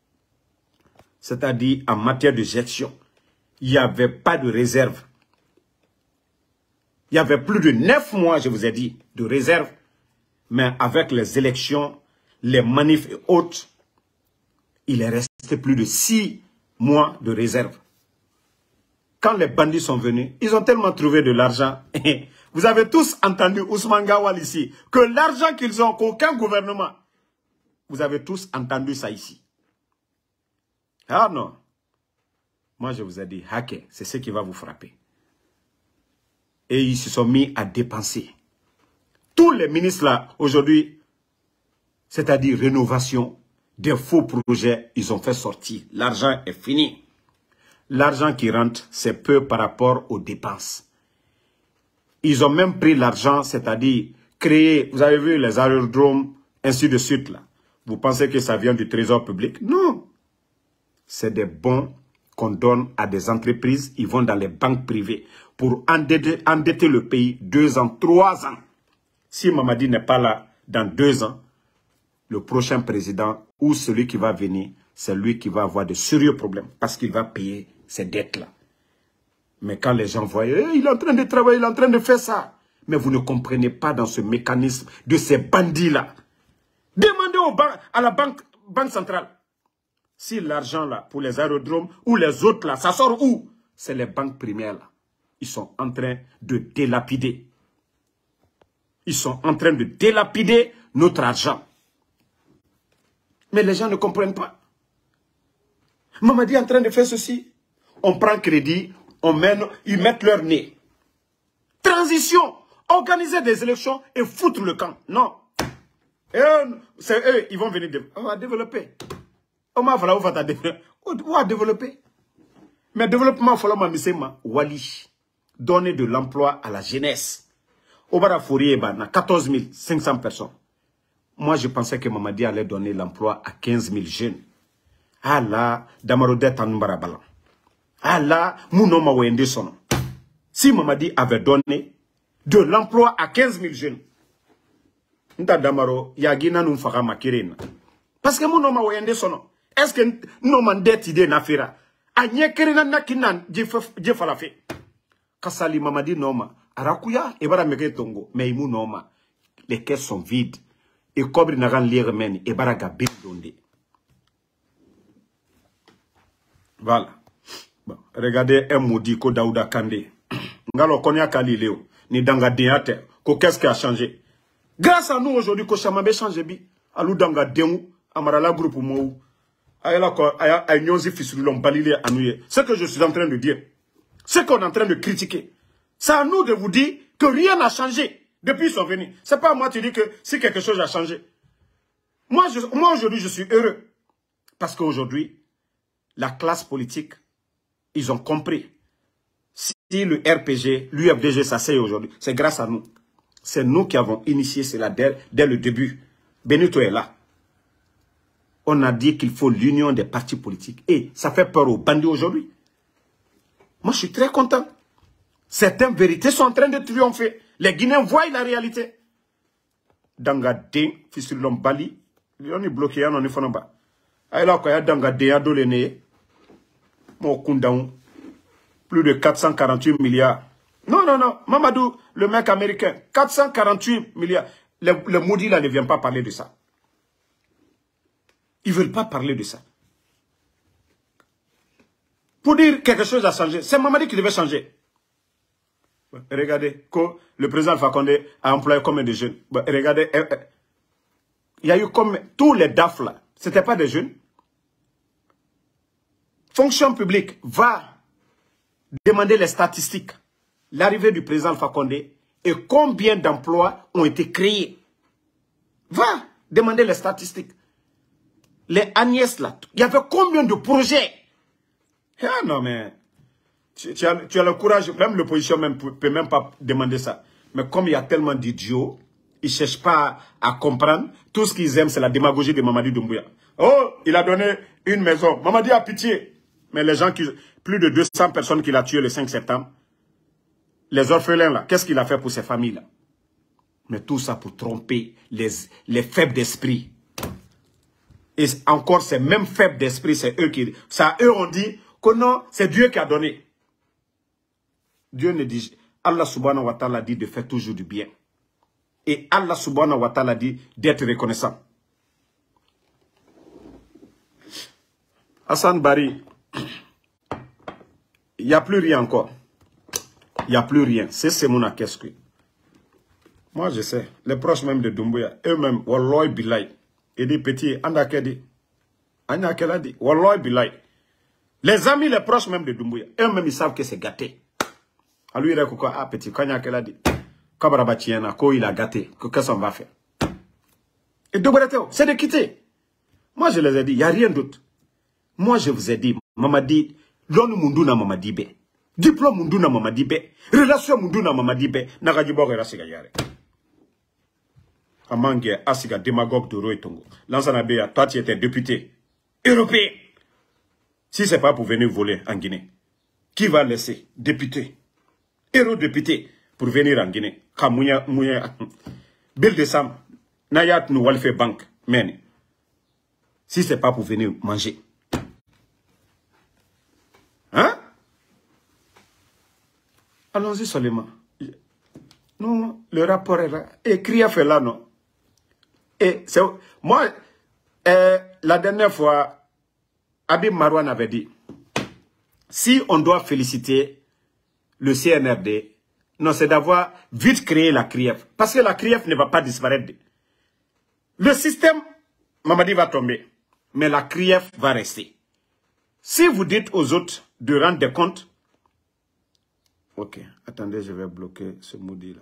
C'est-à-dire en matière de gestion. Il n'y avait pas de réserve. Il y avait plus de neuf mois, je vous ai dit, de réserve. Mais avec les élections, les manifs et autres, il est resté plus de six mois de réserve. Quand les bandits sont venus, ils ont tellement trouvé de l'argent. Vous avez tous entendu Ousmane Gawal ici, que l'argent qu'ils ont, qu'aucun gouvernement, vous avez tous entendu ça ici. Ah non. Moi, je vous ai dit, hacker, c'est ce qui va vous frapper. Et ils se sont mis à dépenser. Tous les ministres là, aujourd'hui, c'est-à-dire rénovation, des faux projets, ils ont fait sortir. L'argent est fini. L'argent qui rentre, c'est peu par rapport aux dépenses. Ils ont même pris l'argent, c'est-à-dire créer, vous avez vu les aérodromes, ainsi de suite là. Vous pensez que ça vient du trésor public? Non. C'est des bons qu'on donne à des entreprises, ils vont dans les banques privées pour endetter, endetter le pays deux ans, trois ans. Si Mamadi n'est pas là dans deux ans, le prochain président ou celui qui va venir, c'est lui qui va avoir de sérieux problèmes parce qu'il va payer ces dettes-là. Mais quand les gens voient, eh, il est en train de travailler, il est en train de faire ça. Mais vous ne comprenez pas dans ce mécanisme de ces bandits-là. Demandez au ban à la banque, banque centrale. Si l'argent là, pour les aérodromes ou les autres là, ça sort où? C'est les banques primaires là. ils sont en train de délapider. Ils sont en train de délapider notre argent. Mais les gens ne comprennent pas. Mamadi est en train de faire ceci. On prend crédit, on mène, ils mettent leur nez. Transition, organiser des élections et foutre le camp. Non. C'est eux, ils vont venir on va développer. On va développer. Mais développement, il faut Wali. Donner de l'emploi à la jeunesse. Au Bara Fourier, quatorze mille cinq cents personnes. Moi, je pensais que Mamadi allait donner l'emploi à quinze mille jeunes. Ah là, Damarodet Tanumbarabala. Ah là, Mounoma Wende Sono. Si Mamadi avait donné de l'emploi à quinze mille jeunes, Nda Damaro, Yagina Numfara Makirina. Parce que Mounoma Wende Sono. Est-ce que nous avons des idées n'affaire? Agnès Kerina Nakinan, Jeffalafe. Kassali Mamadi Noma. Arakuya, Ebara Meke Tongo. Mais Imou Noma. Les caisses sont vides. Et Kobri Nagan Liremeni, Ebara Gabin Donde. Voilà. Bon, regardez un maudit ko Daouda Kandé. Ngalo Konya Kalileo. Ni Danga Diate. Ko qu'est-ce qui a changé? Grâce à nous aujourd'hui, ko Chamambe changé bi. Alou Danga Demu. Amarala groupe Mou. Ce que je suis en train de dire, ce qu'on est en train de critiquer, c'est à nous de vous dire que rien n'a changé depuis qu'ils sont venus. Ce n'est pas à moi qui dis que si quelque chose a changé. Moi, moi aujourd'hui, je suis heureux. Parce qu'aujourd'hui, la classe politique, ils ont compris. Si le R P G, l'U F D G s'asseye aujourd'hui, c'est grâce à nous. C'est nous qui avons initié cela dès, dès le début. Benito est là. On a dit qu'il faut l'union des partis politiques. Et ça fait peur aux bandits aujourd'hui. Moi, je suis très content. Certaines vérités sont en train de triompher. Les Guinéens voient la réalité. Dangadin, fils de l'homme Bali, on est bloqué, on est fait pas. Alors, quand il y a Dangadin, plus de quatre cent quarante-huit milliards. Non, non, non. Mamadou, le mec américain, quatre cent quarante-huit milliards. Le, le maudit là ne vient pas parler de ça. Ils ne veulent pas parler de ça. Pour dire quelque chose a changé, c'est Mamadi qui devait changer. Regardez, le président Alpha Condé a employé combien de jeunes? Regardez, il y a eu comme tous les D A F là, ce n'étaient pas des jeunes. Fonction publique va demander les statistiques, l'arrivée du président Alpha Condé et combien d'emplois ont été créés. Va demander les statistiques. Les Agnès là, il y avait combien de projets? Ah non mais, tu, tu, as, tu as le courage, même l'opposition ne peut même pas demander ça. Mais comme il y a tellement d'idiots, ils ne cherchent pas à, à comprendre. Tout ce qu'ils aiment, c'est la démagogie de Mamadi Doumbouya. Oh, il a donné une maison. Mamadi a pitié. Mais les gens, qui, plus de deux cents personnes qu'il a tuées le cinq septembre, les orphelins là, qu'est-ce qu'il a fait pour ces familles là? Mais tout ça pour tromper les, les faibles d'esprit. Et encore, ces mêmes faibles d'esprit, c'est eux qui... Ça, eux ont dit que non, c'est Dieu qui a donné. Dieu ne dit... Allah subhanahu wa ta'ala dit de faire toujours du bien. Et Allah subhanahu wa ta'ala dit d'être reconnaissant. Hassan Bari, il n'y a plus rien encore. Il n'y a plus rien. C'est Semouna qu'est-ce que... Moi, je sais. Les proches même de Doumbouya, eux-mêmes, Walloy Bilay. Il dit petit, anda kedi. Anya kela dit, Walloy Bilay. Les amis, les proches même de Doumbouya, eux-mêmes, ils savent que c'est gâté. À lui, il dit, ah petit, Kanya kela dit. Kabarabatiena, ko il a gâté. Qu'est-ce qu'on va faire? Et Doubreteo, c'est de quitter. Moi, je les ai dit, il n'y a rien d'autre. Moi, je vous ai dit, Mamadi, l'on munduna Mamadi be. Diplôme munduna Mamadi be. Relation munduna Mamadi be. Nagajibo Rasiga Yare. Amangue, Asiga, démagogue de Roetongo. Lansana, toi, tu étais député européen. Si ce n'est pas pour venir voler en Guinée, qui va laisser député, eurodéputé, pour venir en Guinée? Kamouya, mouya, Bill de Sam, Nayat nous Walfe Bank, men. Si ce n'est pas pour venir manger. Hein? Allons-y seulement. Non, le rapport est là. Écrit à faire là, non? Et c'est... Moi, euh, la dernière fois, Habib Marouane avait dit, si on doit féliciter le C N R D, non, c'est d'avoir vite créé la C R I E F. Parce que la C R I E F ne va pas disparaître. Le système, Mamadi va tomber. Mais la C R I E F va rester. Si vous dites aux autres de rendre des comptes, ok, attendez, je vais bloquer ce maudit-là.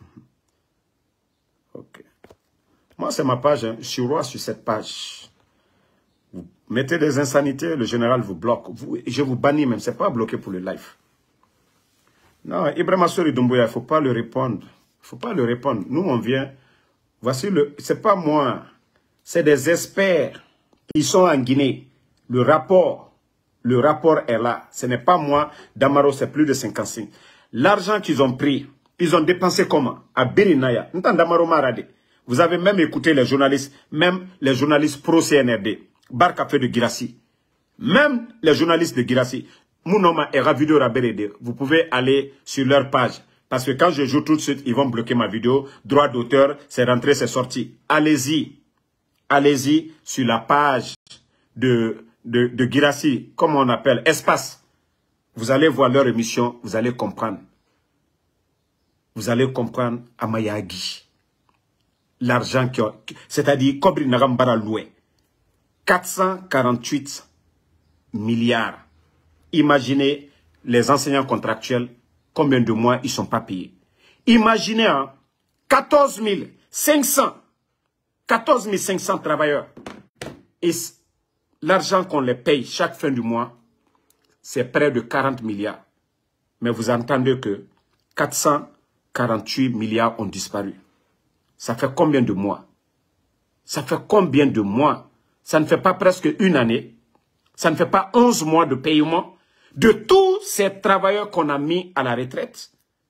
Ok. Moi, c'est ma page, hein. Je suis roi sur cette page. Vous mettez des insanités, le général vous bloque. Vous, je vous bannis même, c'est pas bloqué pour le live. Non, Ibrahim Assori Doumbouya, il ne faut pas le répondre. Il ne faut pas le répondre. Nous, on vient. Voici le. C'est pas moi. C'est des experts qui sont en Guinée. Le rapport. Le rapport est là. Ce n'est pas moi. Damaro, c'est plus de cinquante-cinq. L'argent qu'ils ont pris, ils ont dépensé comment? À Birinaya. Damaro Marade. Vous avez même écouté les journalistes, même les journalistes pro-C N R D. Barcafé de Girassi. Même les journalistes de Girassi. Mounoma et Ravido Rabérede, vous pouvez aller sur leur page. Parce que quand je joue tout de suite, ils vont bloquer ma vidéo. Droit d'auteur, c'est rentré, c'est sorti. Allez-y. Allez-y sur la page de, de, de Girassi, comme on appelle, Espace. Vous allez voir leur émission, vous allez comprendre. Vous allez comprendre Amayagi. L'argent qui a... C'est-à-dire, Kobri Nagambara loué. quatre cent quarante-huit milliards. Imaginez les enseignants contractuels, combien de mois ils ne sont pas payés. Imaginez hein, quatorze mille cinq cents travailleurs. Et l'argent qu'on les paye chaque fin du mois, c'est près de quarante milliards. Mais vous entendez que quatre cent quarante-huit milliards ont disparu. Ça fait combien de mois? Ça fait combien de mois? Ça ne fait pas presque une année. Ça ne fait pas onze mois de paiement de tous ces travailleurs qu'on a mis à la retraite.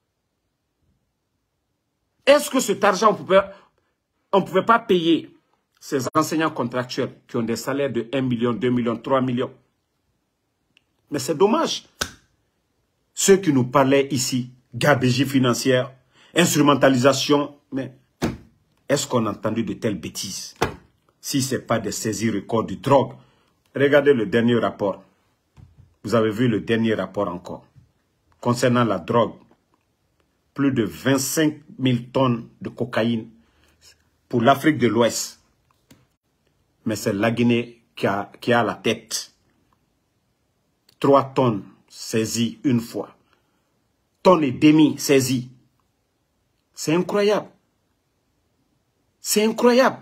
Est-ce que cet argent, on pouvait, on ne pouvait pas payer ces enseignants contractuels qui ont des salaires de un million, deux millions, trois millions? Mais c'est dommage. Ceux qui nous parlaient ici, gabegie financière, instrumentalisation, mais est-ce qu'on a entendu de telles bêtises? Si ce n'est pas des saisies records de drogue, regardez le dernier rapport. Vous avez vu le dernier rapport encore. Concernant la drogue, plus de vingt-cinq mille tonnes de cocaïne pour l'Afrique de l'Ouest. Mais c'est la Guinée qui a, qui a la tête. Trois tonnes saisies une fois. Tonnes et demi saisies. C'est incroyable. C'est incroyable.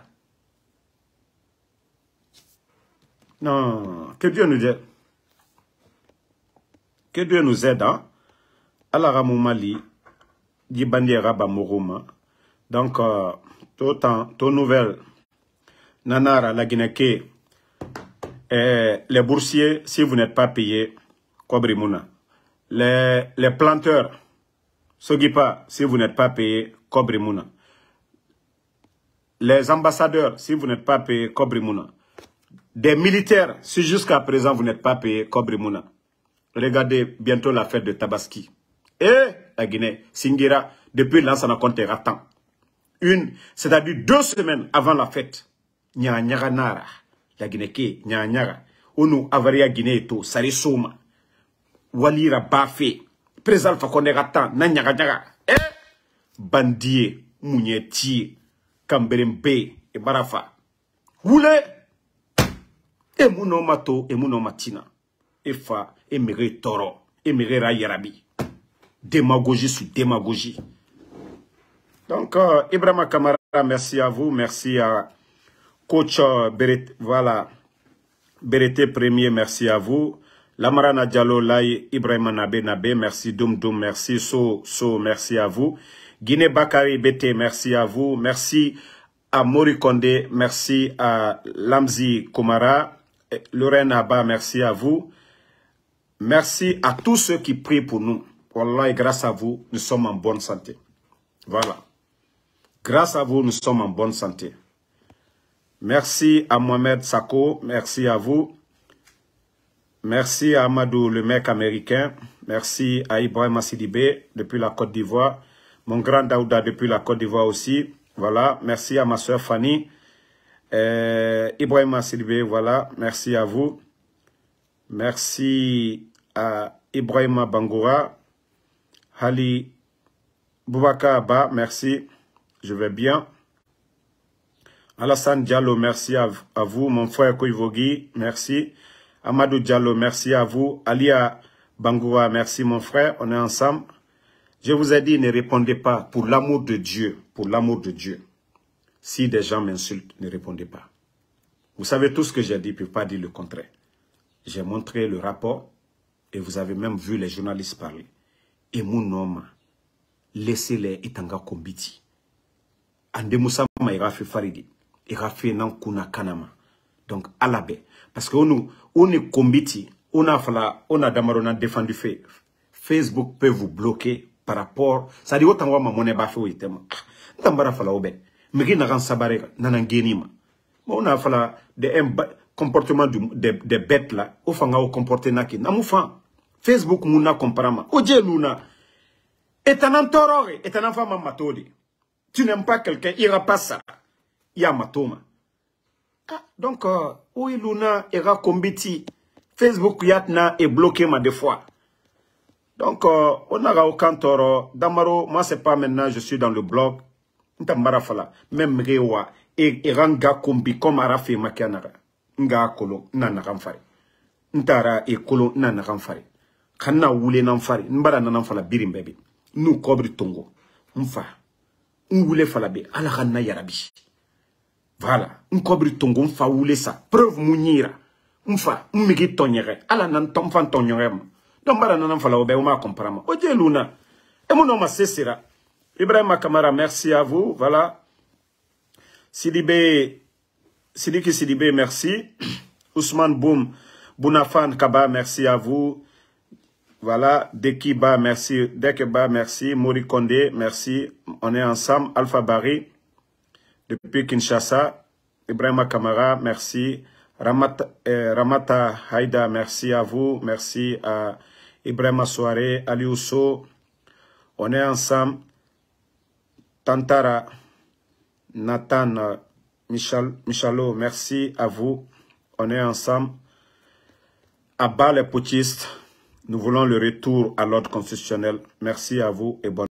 Non, que Dieu nous aide. Que Dieu nous aide. Hein? Allah Mali, Djibandi Raba Mourouma. Donc, euh, tout en, tout nouvelle, Nanara, la Guinée, eh, les boursiers, si vous n'êtes pas payés, Kobrimuna. Les, les planteurs, Sogipa, si vous n'êtes pas payés, Kobrimuna. Les ambassadeurs, si vous n'êtes pas payés, Kobrimuna. Des militaires, si jusqu'à présent vous n'êtes pas payés, Kobrimuna. Regardez bientôt la fête de Tabaski. Et la Guinée, Singira, depuis l'ancien compte Ratan. Une, c'est-à-dire deux semaines avant la fête. Nya Nyara Nara, la Guinée qui, Nya Nyara. Onu Avaria Guinée to, Sarisoma. Walira Bafé. Présal Fakone Ratan, Nanyara Nyara. Eh, Bandier, Mounieti, Kamberembe, et Barafa. Roulez! Et Mounomato, et Mounomatina. Et fa, et mire toro, et mire rayarabi. Démagogie sur démagogie. Donc, euh, Ibrahima Kamara, merci à vous, merci à coach euh, Berete, voilà, Berete Premier, merci à vous. Lamarana Diallo, Lai, Ibrahima Nabe Nabe, merci, Doum Doum, merci, So, So, merci à vous. Guinée Bakari Bete, merci à vous, merci à Mori Kondé, merci à Lamzi Komara, Lorraine Abba, merci à vous. Merci à tous ceux qui prient pour nous. Wallah, et grâce à vous, nous sommes en bonne santé. Voilà. Grâce à vous, nous sommes en bonne santé. Merci à Mohamed Sako. Merci à vous. Merci à Amadou, le mec américain. Merci à Ibrahim Sidibé, depuis la Côte d'Ivoire. Mon grand Daouda, depuis la Côte d'Ivoire aussi. Voilà. Merci à ma soeur Fanny. Euh, Ibrahim Sidibé, voilà. Merci à vous. Merci à Ibrahima Bangoura. Ali Boubaka Abba, merci. Je vais bien. Alassane Diallo, merci à, à vous. Mon frère Koivogi, merci. Amadou Diallo, merci à vous. Alia Bangoura, merci mon frère. On est ensemble. Je vous ai dit, ne répondez pas. Pour l'amour de Dieu, pour l'amour de Dieu. Si des gens m'insultent, ne répondez pas. Vous savez tout ce que j'ai dit, puis pas dire le contraire. J'ai montré le rapport et vous avez même vu les journalistes parler. Et mon homme, laissez-les itanga kombiti. Ande Moussa ma ira fait faridi. Ira fait nan kuna kanama. Donc, alabe. Parce que on, on est kombiti. On a fala, on a damarona défendu fait. Facebook peut vous bloquer par rapport. Ça dit autant wa ma monnaie ba fait ou itema. Tambara fala obe. Megi na ran sabare nanangenima. On a fala de un comportement des de bêtes là. Au fanga au comporter naki. Namoufa. Facebook mouna comparama. Oje luna. Et un antorore. Et un enfant matodi. Tu n'aimes pas quelqu'un. Il ira pas ça. Il y a matoma. Ah, donc, euh, oui, luna ira kombiti. Facebook yatna est bloqué ma deux fois. Donc, euh, on n'a aucun toro. Damaro, moi c'est pas maintenant, je suis dans le blog. Ntambarafala. Même rewa. Et ranga kombi comme arafe makianara. Nga kolo nanaramfari. Ntara e kolo nanaramfari. Kana wule namfari. Mbara nanamfala birim bébé. Nous kobri tongo. Mfa. Nwule falabe. Ala kana yarabi. Voilà. Nkobri tongo mfa wule sa. Preuve munira. Mfa. Mmigi tonyere. Ala nan tomfan tonyere. Donc, mbara nanamfala obe. Uma komparama. Oje luna. Et mon nom sesira. Ibrahim Kamara, merci à vous. Voilà. Sidibé, Sidiki Sidibé, merci. Ousmane Boum, Bounafan Kaba, merci à vous. Voilà. Dekiba, merci. Dekeba, merci. Mori Kondé, merci. On est ensemble. Alpha Bari, depuis Kinshasa. Ibrahim Kamara, merci. Ramata, eh, Ramata Haïda, merci à vous. Merci à Ibrahim Soare, Ali Ousso. On est ensemble. Tantara, Nathan, Michal, Michalo, merci à vous. On est ensemble. À bas les putschistes, nous voulons le retour à l'ordre constitutionnel. Merci à vous et bonne